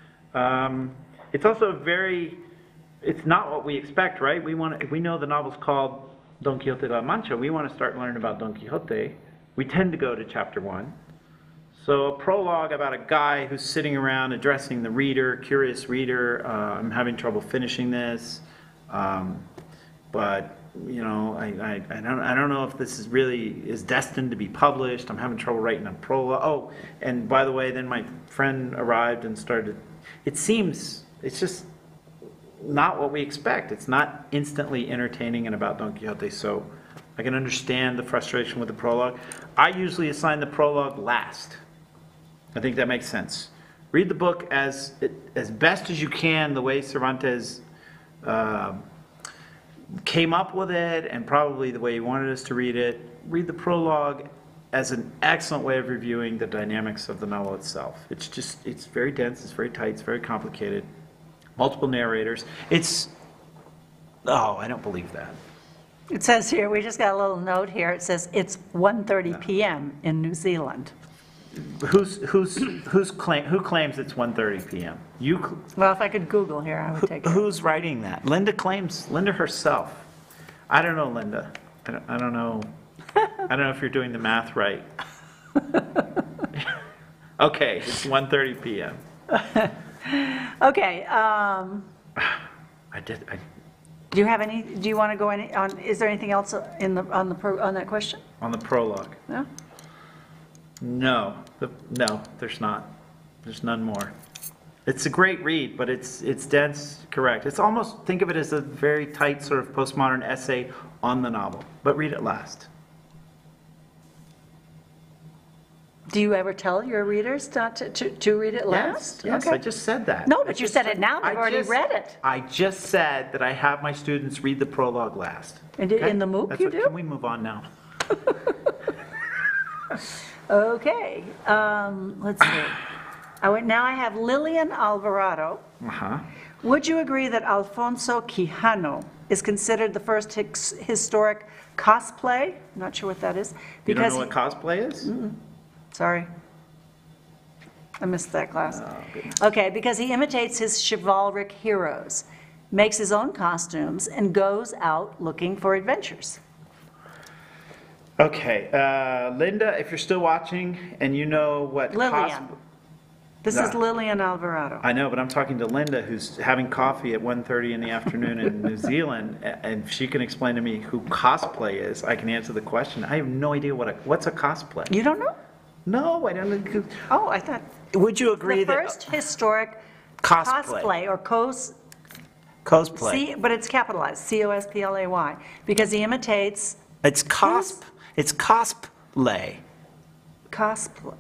Um, it's also very, it's not what we expect, right? We want to, we know the novel's called Don Quixote de la Mancha. We want to start learning about Don Quixote. We tend to go to chapter one. So a prologue about a guy who's sitting around addressing the reader, curious reader. Uh, I'm having trouble finishing this, um, but you know, I, I, I don't I don't know if this is really is destined to be published. I'm having trouble writing a prologue. Oh, and by the way, then my friend arrived and started. It seems it's just not what we expect. It's not instantly entertaining and about Don Quixote. So I can understand the frustration with the prologue. I usually assign the prologue last. I think that makes sense. Read the book as as best as you can, the way Cervantes uh, came up with it, and probably the way he wanted us to read it. Read the prologue as an excellent way of reviewing the dynamics of the novel itself. It's just, it's very dense, it's very tight, it's very complicated. Multiple narrators. It's, oh, I don't believe that. It says here, we just got a little note here, it says it's one thirty p m in New Zealand. Who's, who's, who's claim, who claims it's one thirty p m? You, cl- Well, if I could Google here, I would take it. who's writing that? Linda claims, Linda herself. I don't know, Linda. I don't, I don't know. I don't know if you're doing the math right. Okay, it's one thirty p m Okay, um, I did, I, do you have any, do you want to go any, on, is there anything else in the, on the, pro- on that question? on the prologue. No? No, the, no, there's not. There's none more. It's a great read, but it's it's dense, correct. It's almost, think of it as a very tight sort of postmodern essay on the novel, but read it last. Do you ever tell your readers not to, to, to read it last? Yes, yes, Okay. I just said that. No, I but you just said it now, they've I already just- read it. I just said that I have my students read the prologue last. And in the MOOC That's you what- do? Can we move on now? Okay, um, let's see. I went, now I have Lillian Alvarado. Uh-huh. Would you agree that Alfonso Quijano is considered the first his- historic cosplay? I'm not sure what that is. You don't because know what cosplay is? he- Sorry. I missed that class. Oh, goodness. Okay, because he imitates his chivalric heroes. makes his own costumes, and goes out looking for adventures. Okay, uh, Linda, if you're still watching and you know what Lillian. cos- This is No. Lillian Alvarado. I know, but I'm talking to Linda, who's having coffee at one thirty in the afternoon in New Zealand, a- and if she can explain to me who cosplay is, I can answer the question. I have no idea what a, what's a cosplay. You don't know? No, I don't know. Oh, I thought, Would you agree the that first historic Cosplay. cosplay, or cos, cosplay? C, but it's capitalized, C O S P L A Y, because he imitates It's cosp. It's cosplay. cosplay.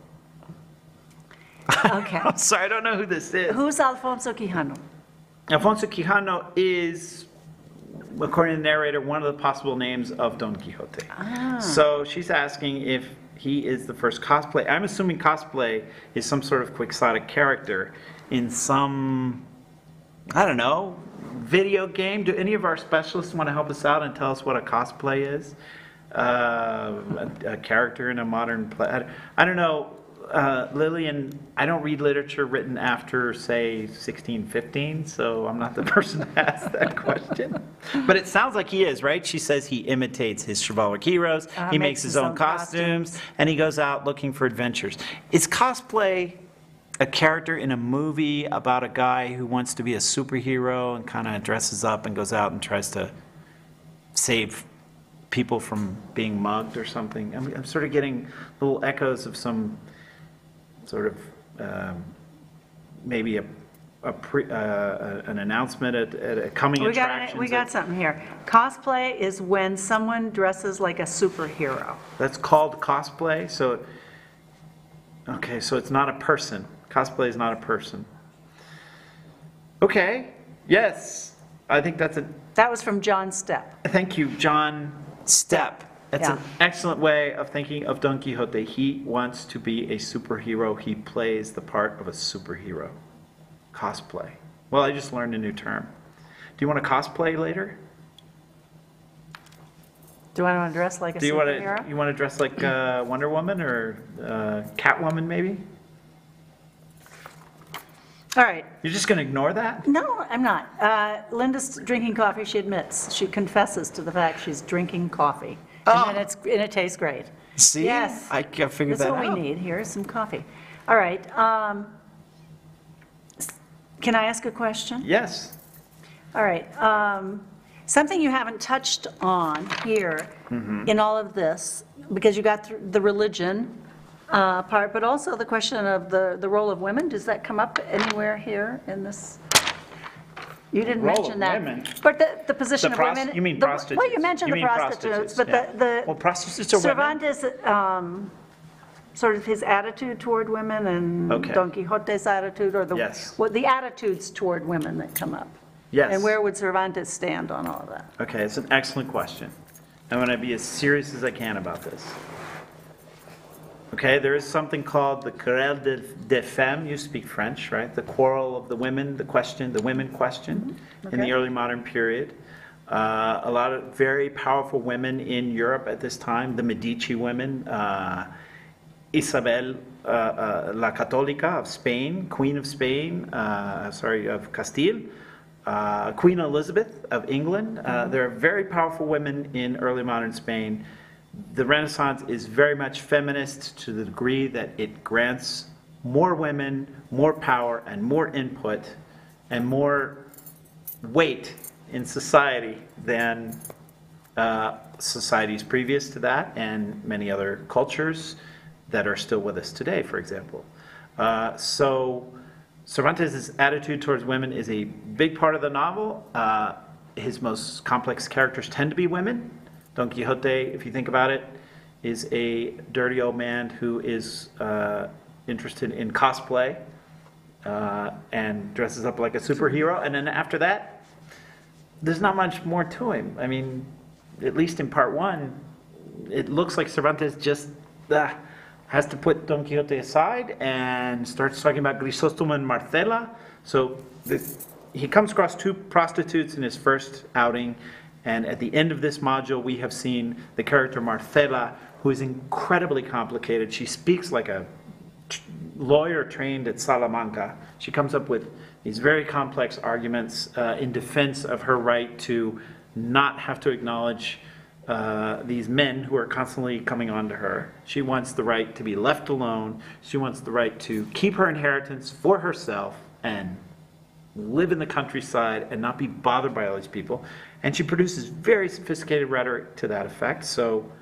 Okay. I'm sorry, I don't know who this is. Who's Alfonso Quijano? Alfonso Quijano is, according to the narrator, one of the possible names of Don Quixote. So she's asking if he is the first cosplay. I'm assuming cosplay is some sort of quixotic character in some, I don't know, video game. Do any of our specialists want to help us out and tell us what a cosplay is? Uh, a, a character in a modern play. I, I don't know. Uh, Lillian, I don't read literature written after, say, sixteen fifteen, so I'm not the person to ask that question. But it sounds like he is, right? She says he imitates his chivalric heroes, Uh, he makes his own costumes, and he goes out looking for adventures. Is cosplay a character in a movie about a guy who wants to be a superhero and kind of dresses up and goes out and tries to save people from being mugged or something? I'm, I'm sort of getting little echoes of some sort of um, maybe a, a pre, uh, an announcement at, at a coming We got, attraction. it- we got something here. Cosplay is when someone dresses like a superhero. That's called cosplay. So, okay, so it's not a person. Cosplay is not a person. Okay, yes, I think that's a. That was from John Stepp. Thank you, John Stepp. That's Yeah. an excellent way of thinking of Don Quixote. He wants to be a superhero. He plays the part of a superhero. Cosplay. Well, I just learned a new term. Do you want to cosplay later? Do I want to dress like a Do you want superhero? to you want to dress like uh, Wonder Woman or uh, Catwoman maybe? All right. You're just going to ignore that? No, I'm not. Uh, Linda's drinking coffee, she admits. She confesses to the fact she's drinking coffee. Oh. And, then it's, and it tastes great. See? Yes. I I figured That's that what out. we need. Here is some coffee. All right. Um, s- can I ask a question? Yes. All right. Um, something you haven't touched on here Mm-hmm. in all of this, because you got through the religion uh, part, but also the question of the, the role of women. Does that come up anywhere here in this? You didn't Role of mention that. women? But the, the position The of pros- women. you mean the- prostitutes. Well, you mentioned You the mean prostitutes, prostitutes, but yeah. the, the. Well, prostitutes are women. Cervantes, um, sort of his attitude toward women and Okay. Don Quixote's attitude, or the. Yes. What, the attitudes toward women that come up. Yes. And where would Cervantes stand on all of that? Okay, it's an excellent question. I'm going to be as serious as I can about this. Okay, there is something called the querelle de, de femme. You speak French, right? The quarrel of the women, the question, the women question in the Okay. early modern period. Uh, a lot of very powerful women in Europe at this time, the Medici women, uh, Isabel uh, uh, la Católica of Spain, Queen of Spain, uh, sorry, of Castile, uh, Queen Elizabeth of England. Uh, there are very powerful women in early modern Spain. The Renaissance is very much feminist to the degree that it grants more women more power and more input and more weight in society than uh, societies previous to that and many other cultures that are still with us today, for example. Uh, so Cervantes' attitude towards women is a big part of the novel. Uh, his most complex characters tend to be women. Don Quixote, if you think about it, is a dirty old man who is uh, interested in cosplay uh, and dresses up like a superhero. And then after that, there's not much more to him. I mean, at least in part one, it looks like Cervantes just uh, has to put Don Quixote aside and starts talking about Grisóstomo and Marcela. So this, he comes across two prostitutes in his first outing, and at the end of this module, we have seen the character Marcela, who is incredibly complicated. She speaks like a lawyer trained at Salamanca. She comes up with these very complex arguments uh, in defense of her right to not have to acknowledge uh, these men who are constantly coming on to her. She wants the right to be left alone. She wants the right to keep her inheritance for herself and live in the countryside and not be bothered by all these people. And she produces very sophisticated rhetoric to that effect. So,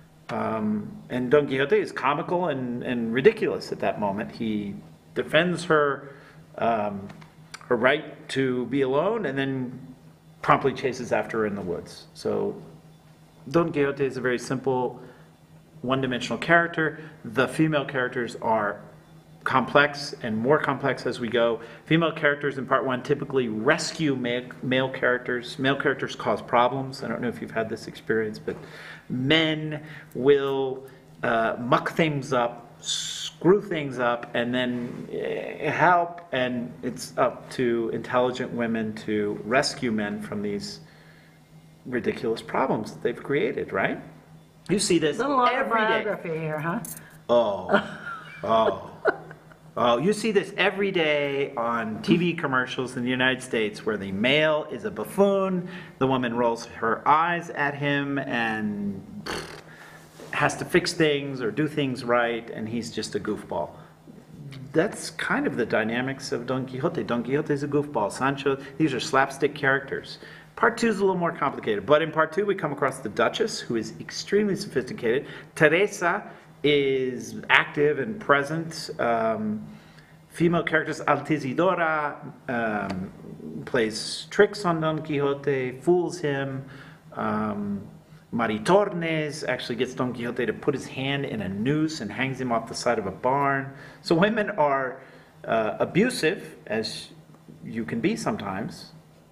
um, and Don Quixote is comical and, and ridiculous at that moment. He defends her um, her right to be alone and then promptly chases after her in the woods. So Don Quixote is a very simple, one-dimensional character. The female characters are complex and more complex as we go. Female characters in part one typically rescue male, male characters. Male characters cause problems. I don't know if you've had this experience, but men will uh, muck things up, screw things up, and then uh, help, and it's up to intelligent women to rescue men from these ridiculous problems that they've created, right? You see this Little every day. autobiography here, huh? Oh, oh. Oh, you see this every day on T V commercials in the United States where the male is a buffoon, the woman rolls her eyes at him and has to fix things or do things right, and he's just a goofball. That's kind of the dynamics of Don Quixote. Don Quixote is a goofball. Sancho, these are slapstick characters. Part two is a little more complicated, but in part two we come across the Duchess, who is extremely sophisticated. Teresa is active and present. Um, female characters, Altisidora um, plays tricks on Don Quixote, fools him. Um, Maritornes actually gets Don Quixote to put his hand in a noose and hangs him off the side of a barn. So women are uh, abusive, as you can be sometimes.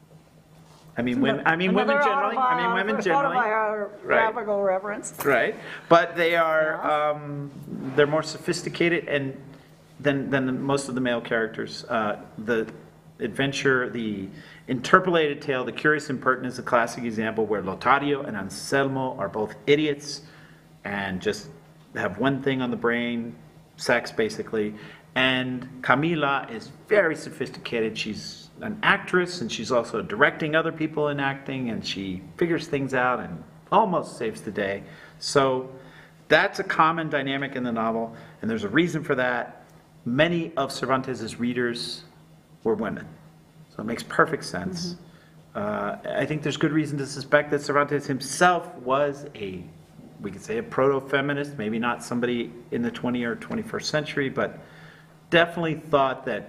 I mean, women. I mean, women Another generally. I mean, women generally. autobiographical reference. Right, but they are um, they're more sophisticated and than than most of the male characters. Uh, the adventure, the interpolated tale, the Curious Impertinent is a classic example where Lotario and Anselmo are both idiots and just have one thing on the brain, sex basically. And Camila is very sophisticated. She's an actress and she's also directing other people in acting, and she figures things out and almost saves the day. So that's a common dynamic in the novel, and there's a reason for that. Many of Cervantes' readers were women, so it makes perfect sense. Mm-hmm. uh, I think there's good reason to suspect that Cervantes himself was a, we could say a proto-feminist, maybe not somebody in the twentieth or twenty-first century, but definitely thought that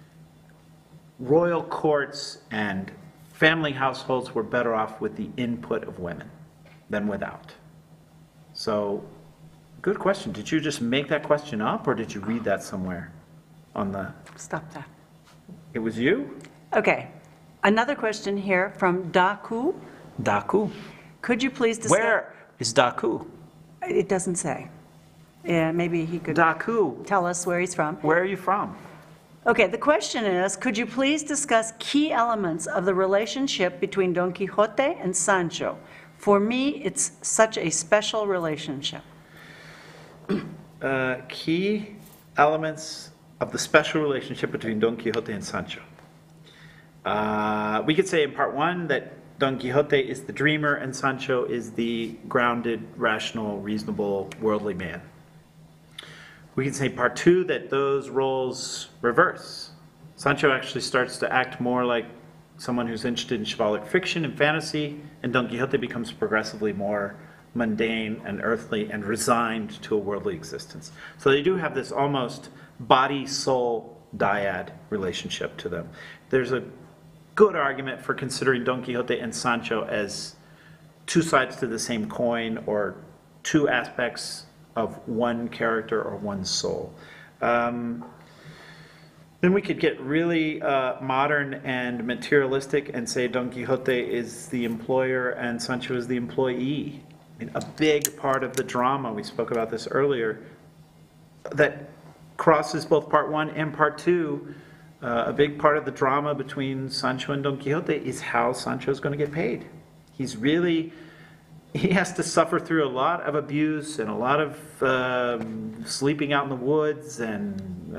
royal courts and family households were better off with the input of women than without. So, good question. Did you just make that question up, or did you read that somewhere on the... Stop that. It was you? Okay. Another question here from Daku. Daku. Could you please discuss... Where is Daku? It doesn't say. Yeah, maybe he could Daku. tell us where he's from. Where are you from? Okay, the question is, could you please discuss key elements of the relationship between Don Quixote and Sancho? For me, it's such a special relationship. Uh, key elements of the special relationship between Don Quixote and Sancho. Uh, we could say in part one that Don Quixote is the dreamer and Sancho is the grounded, rational, reasonable, worldly man. We can say part two that those roles reverse. Sancho actually starts to act more like someone who's interested in chivalric fiction and fantasy, and Don Quixote becomes progressively more mundane and earthly and resigned to a worldly existence. So they do have this almost body-soul dyad relationship to them. There's a good argument for considering Don Quixote and Sancho as two sides to the same coin, or two aspects of one character or one soul. Um, then we could get really uh, modern and materialistic and say Don Quixote is the employer and Sancho is the employee. I mean, a big part of the drama, we spoke about this earlier, that crosses both part one and part two. Uh, a big part of the drama between Sancho and Don Quixote is how Sancho is going to get paid. He's really, he has to suffer through a lot of abuse and a lot of um, sleeping out in the woods and uh,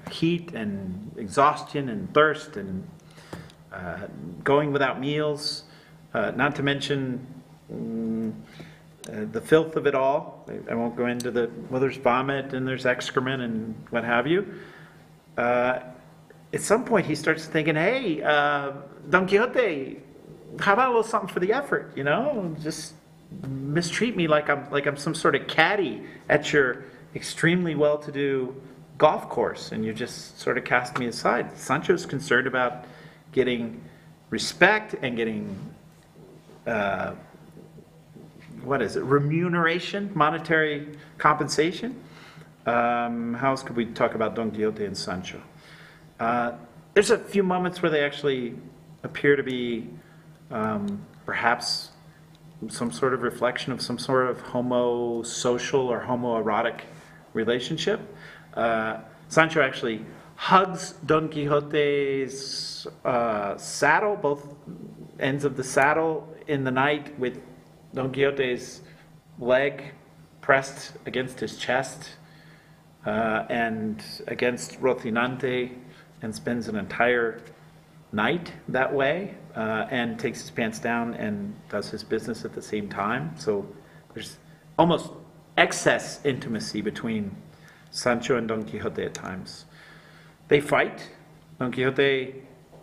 heat and exhaustion and thirst and uh, going without meals, uh, not to mention mm, uh, the filth of it all. I, I won't go into the, well, there's vomit and there's excrement and what have you. Uh, at some point he starts thinking, hey, uh, Don Quixote, how about a little something for the effort, you know? Just mistreat me like I'm like I'm some sort of caddy at your extremely well-to-do golf course, and you just sort of cast me aside. Sancho's concerned about getting respect and getting uh, what is it, remuneration, monetary compensation. Um, how else could we talk about Don Quixote and Sancho? Uh, there's a few moments where they actually appear to be um, perhaps some sort of reflection of some sort of homosocial or homoerotic relationship. Uh, Sancho actually hugs Don Quixote's uh, saddle, both ends of the saddle, in the night with Don Quixote's leg pressed against his chest uh, and against Rocinante, and spends an entire night that way, uh, and takes his pants down and does his business at the same time. So there's almost excess intimacy between Sancho and Don Quixote at times. They fight. Don Quixote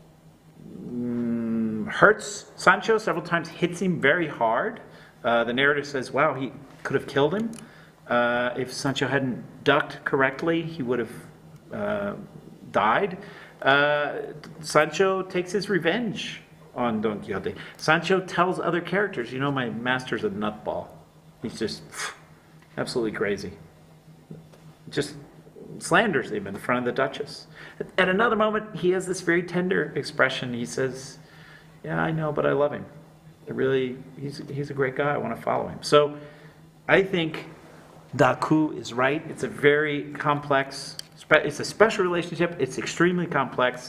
mm, hurts Sancho several times, hits him very hard. Uh, the narrator says, wow, he could have killed him. Uh, if Sancho hadn't ducked correctly, he would have uh, died. Uh, Sancho takes his revenge on Don Quixote. Sancho tells other characters, you know, my master's a nutball. He's just absolutely crazy. Just slanders him in front of the Duchess. At another moment, he has this very tender expression. He says, yeah, I know, but I love him. I really, he's, he's a great guy. I want to follow him. So I think Daku is right. It's a very complex, it's a special relationship. It's extremely complex.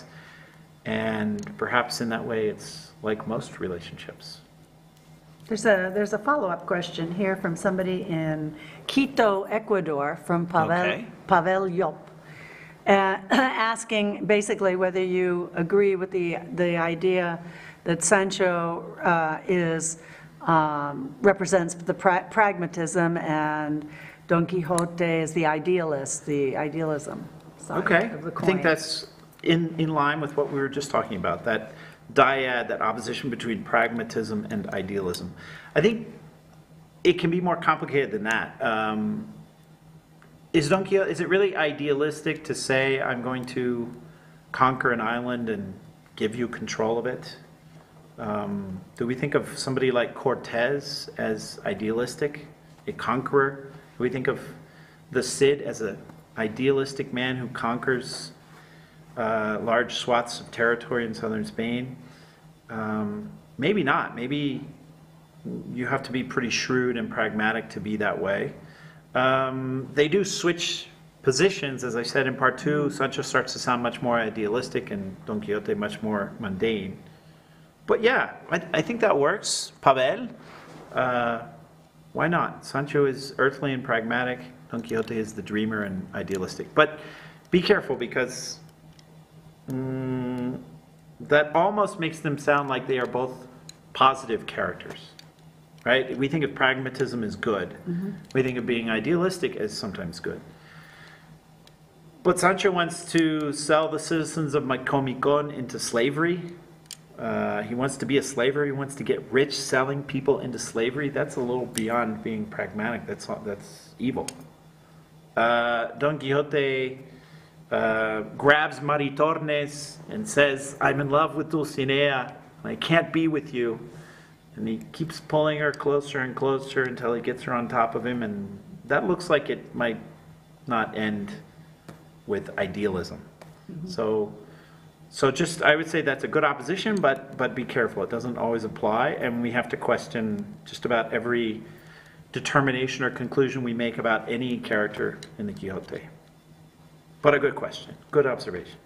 And perhaps in that way, it's like most relationships. There's a, there's a follow-up question here from somebody in Quito, Ecuador, from Pavel, Okay. Pavel Yop, uh, asking basically whether you agree with the, the idea that Sancho uh, is, um, represents the pra pragmatism and Don Quixote is the idealist, the idealism side Okay, of the I coin. think that's in, in line with what we were just talking about, that dyad, that opposition between pragmatism and idealism. I think it can be more complicated than that. Um, is Don Quixote, is it really idealistic to say I'm going to conquer an island and give you control of it? Um, do we think of somebody like Cortez as idealistic, a conqueror? Do we think of the Cid as an idealistic man who conquers uh, large swaths of territory in southern Spain? Um, maybe not. Maybe you have to be pretty shrewd and pragmatic to be that way. Um, they do switch positions, as I said in part two. Sancho starts to sound much more idealistic and Don Quixote much more mundane. But yeah, I, I think that works. Pavel, uh, why not? Sancho is earthly and pragmatic. Don Quixote is the dreamer and idealistic. But be careful, because mm, that almost makes them sound like they are both positive characters, right? We think of pragmatism as good. Mm-hmm. We think of being idealistic as sometimes good. But Sancho wants to sell the citizens of Micomicon into slavery. Uh, he wants to be a slaver. He wants to get rich selling people into slavery. That's a little beyond being pragmatic. That's that's evil. Uh, Don Quixote uh, grabs Maritornes and says, I'm in love with Dulcinea. I can't be with you. And he keeps pulling her closer and closer until he gets her on top of him. And that looks like it might not end with idealism. Mm-hmm. So... So just, I would say that's a good opposition, but, but be careful. It doesn't always apply, and we have to question just about every determination or conclusion we make about any character in the Quixote. But a good question, good observation.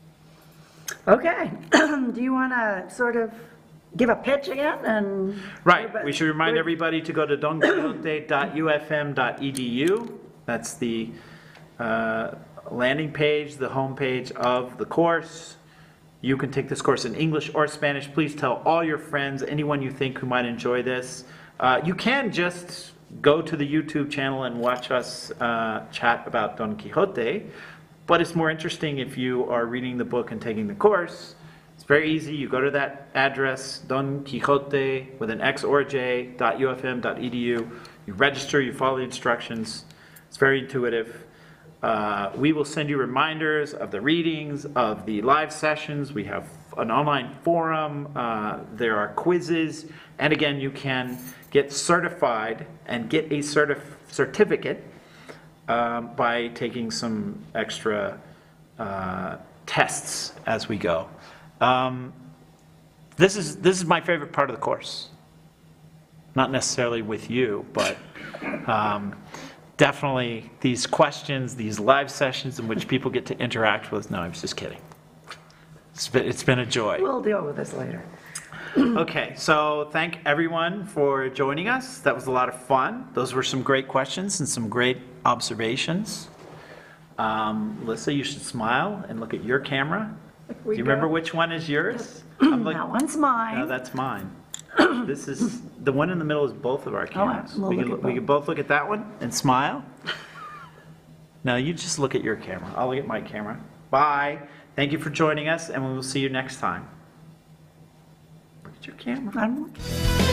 Okay, do you want to sort of give a pitch again? And Right, we should remind everybody to go to don quixote dot u f m dot e d u. That's the uh, landing page, the home page of the course. You can take this course in English or Spanish. Please tell all your friends, anyone you think who might enjoy this. Uh, you can just go to the YouTube channel and watch us uh, chat about Don Quixote, but it's more interesting if you are reading the book and taking the course. It's very easy. You go to that address, Don Quixote with an X or a J, dot U F M dot E D U. You register, you follow the instructions. It's very intuitive. Uh, we will send you reminders of the readings, of the live sessions. We have an online forum. Uh, there are quizzes. And again, you can get certified and get a certif certificate um, by taking some extra uh, tests as we go. Um, this is, this is my favorite part of the course. Not necessarily with you, but um, definitely these questions, these live sessions in which people get to interact with. No, I was just kidding. It's been, it's been a joy. We'll deal with this later. Okay, so thank everyone for joining us. That was a lot of fun. Those were some great questions and some great observations. Um, Melissa, you should smile and look at your camera. Do We you remember go. which one is yours? I'm like, That one's no, mine. that's mine. This is, the one in the middle is both of our cameras. we'll We look can, at we both. can both look at that one and smile. No, you just look at your camera. I'll look at my camera. Bye. Thank you for joining us, and we will see you next time. Look at your camera. I'm looking.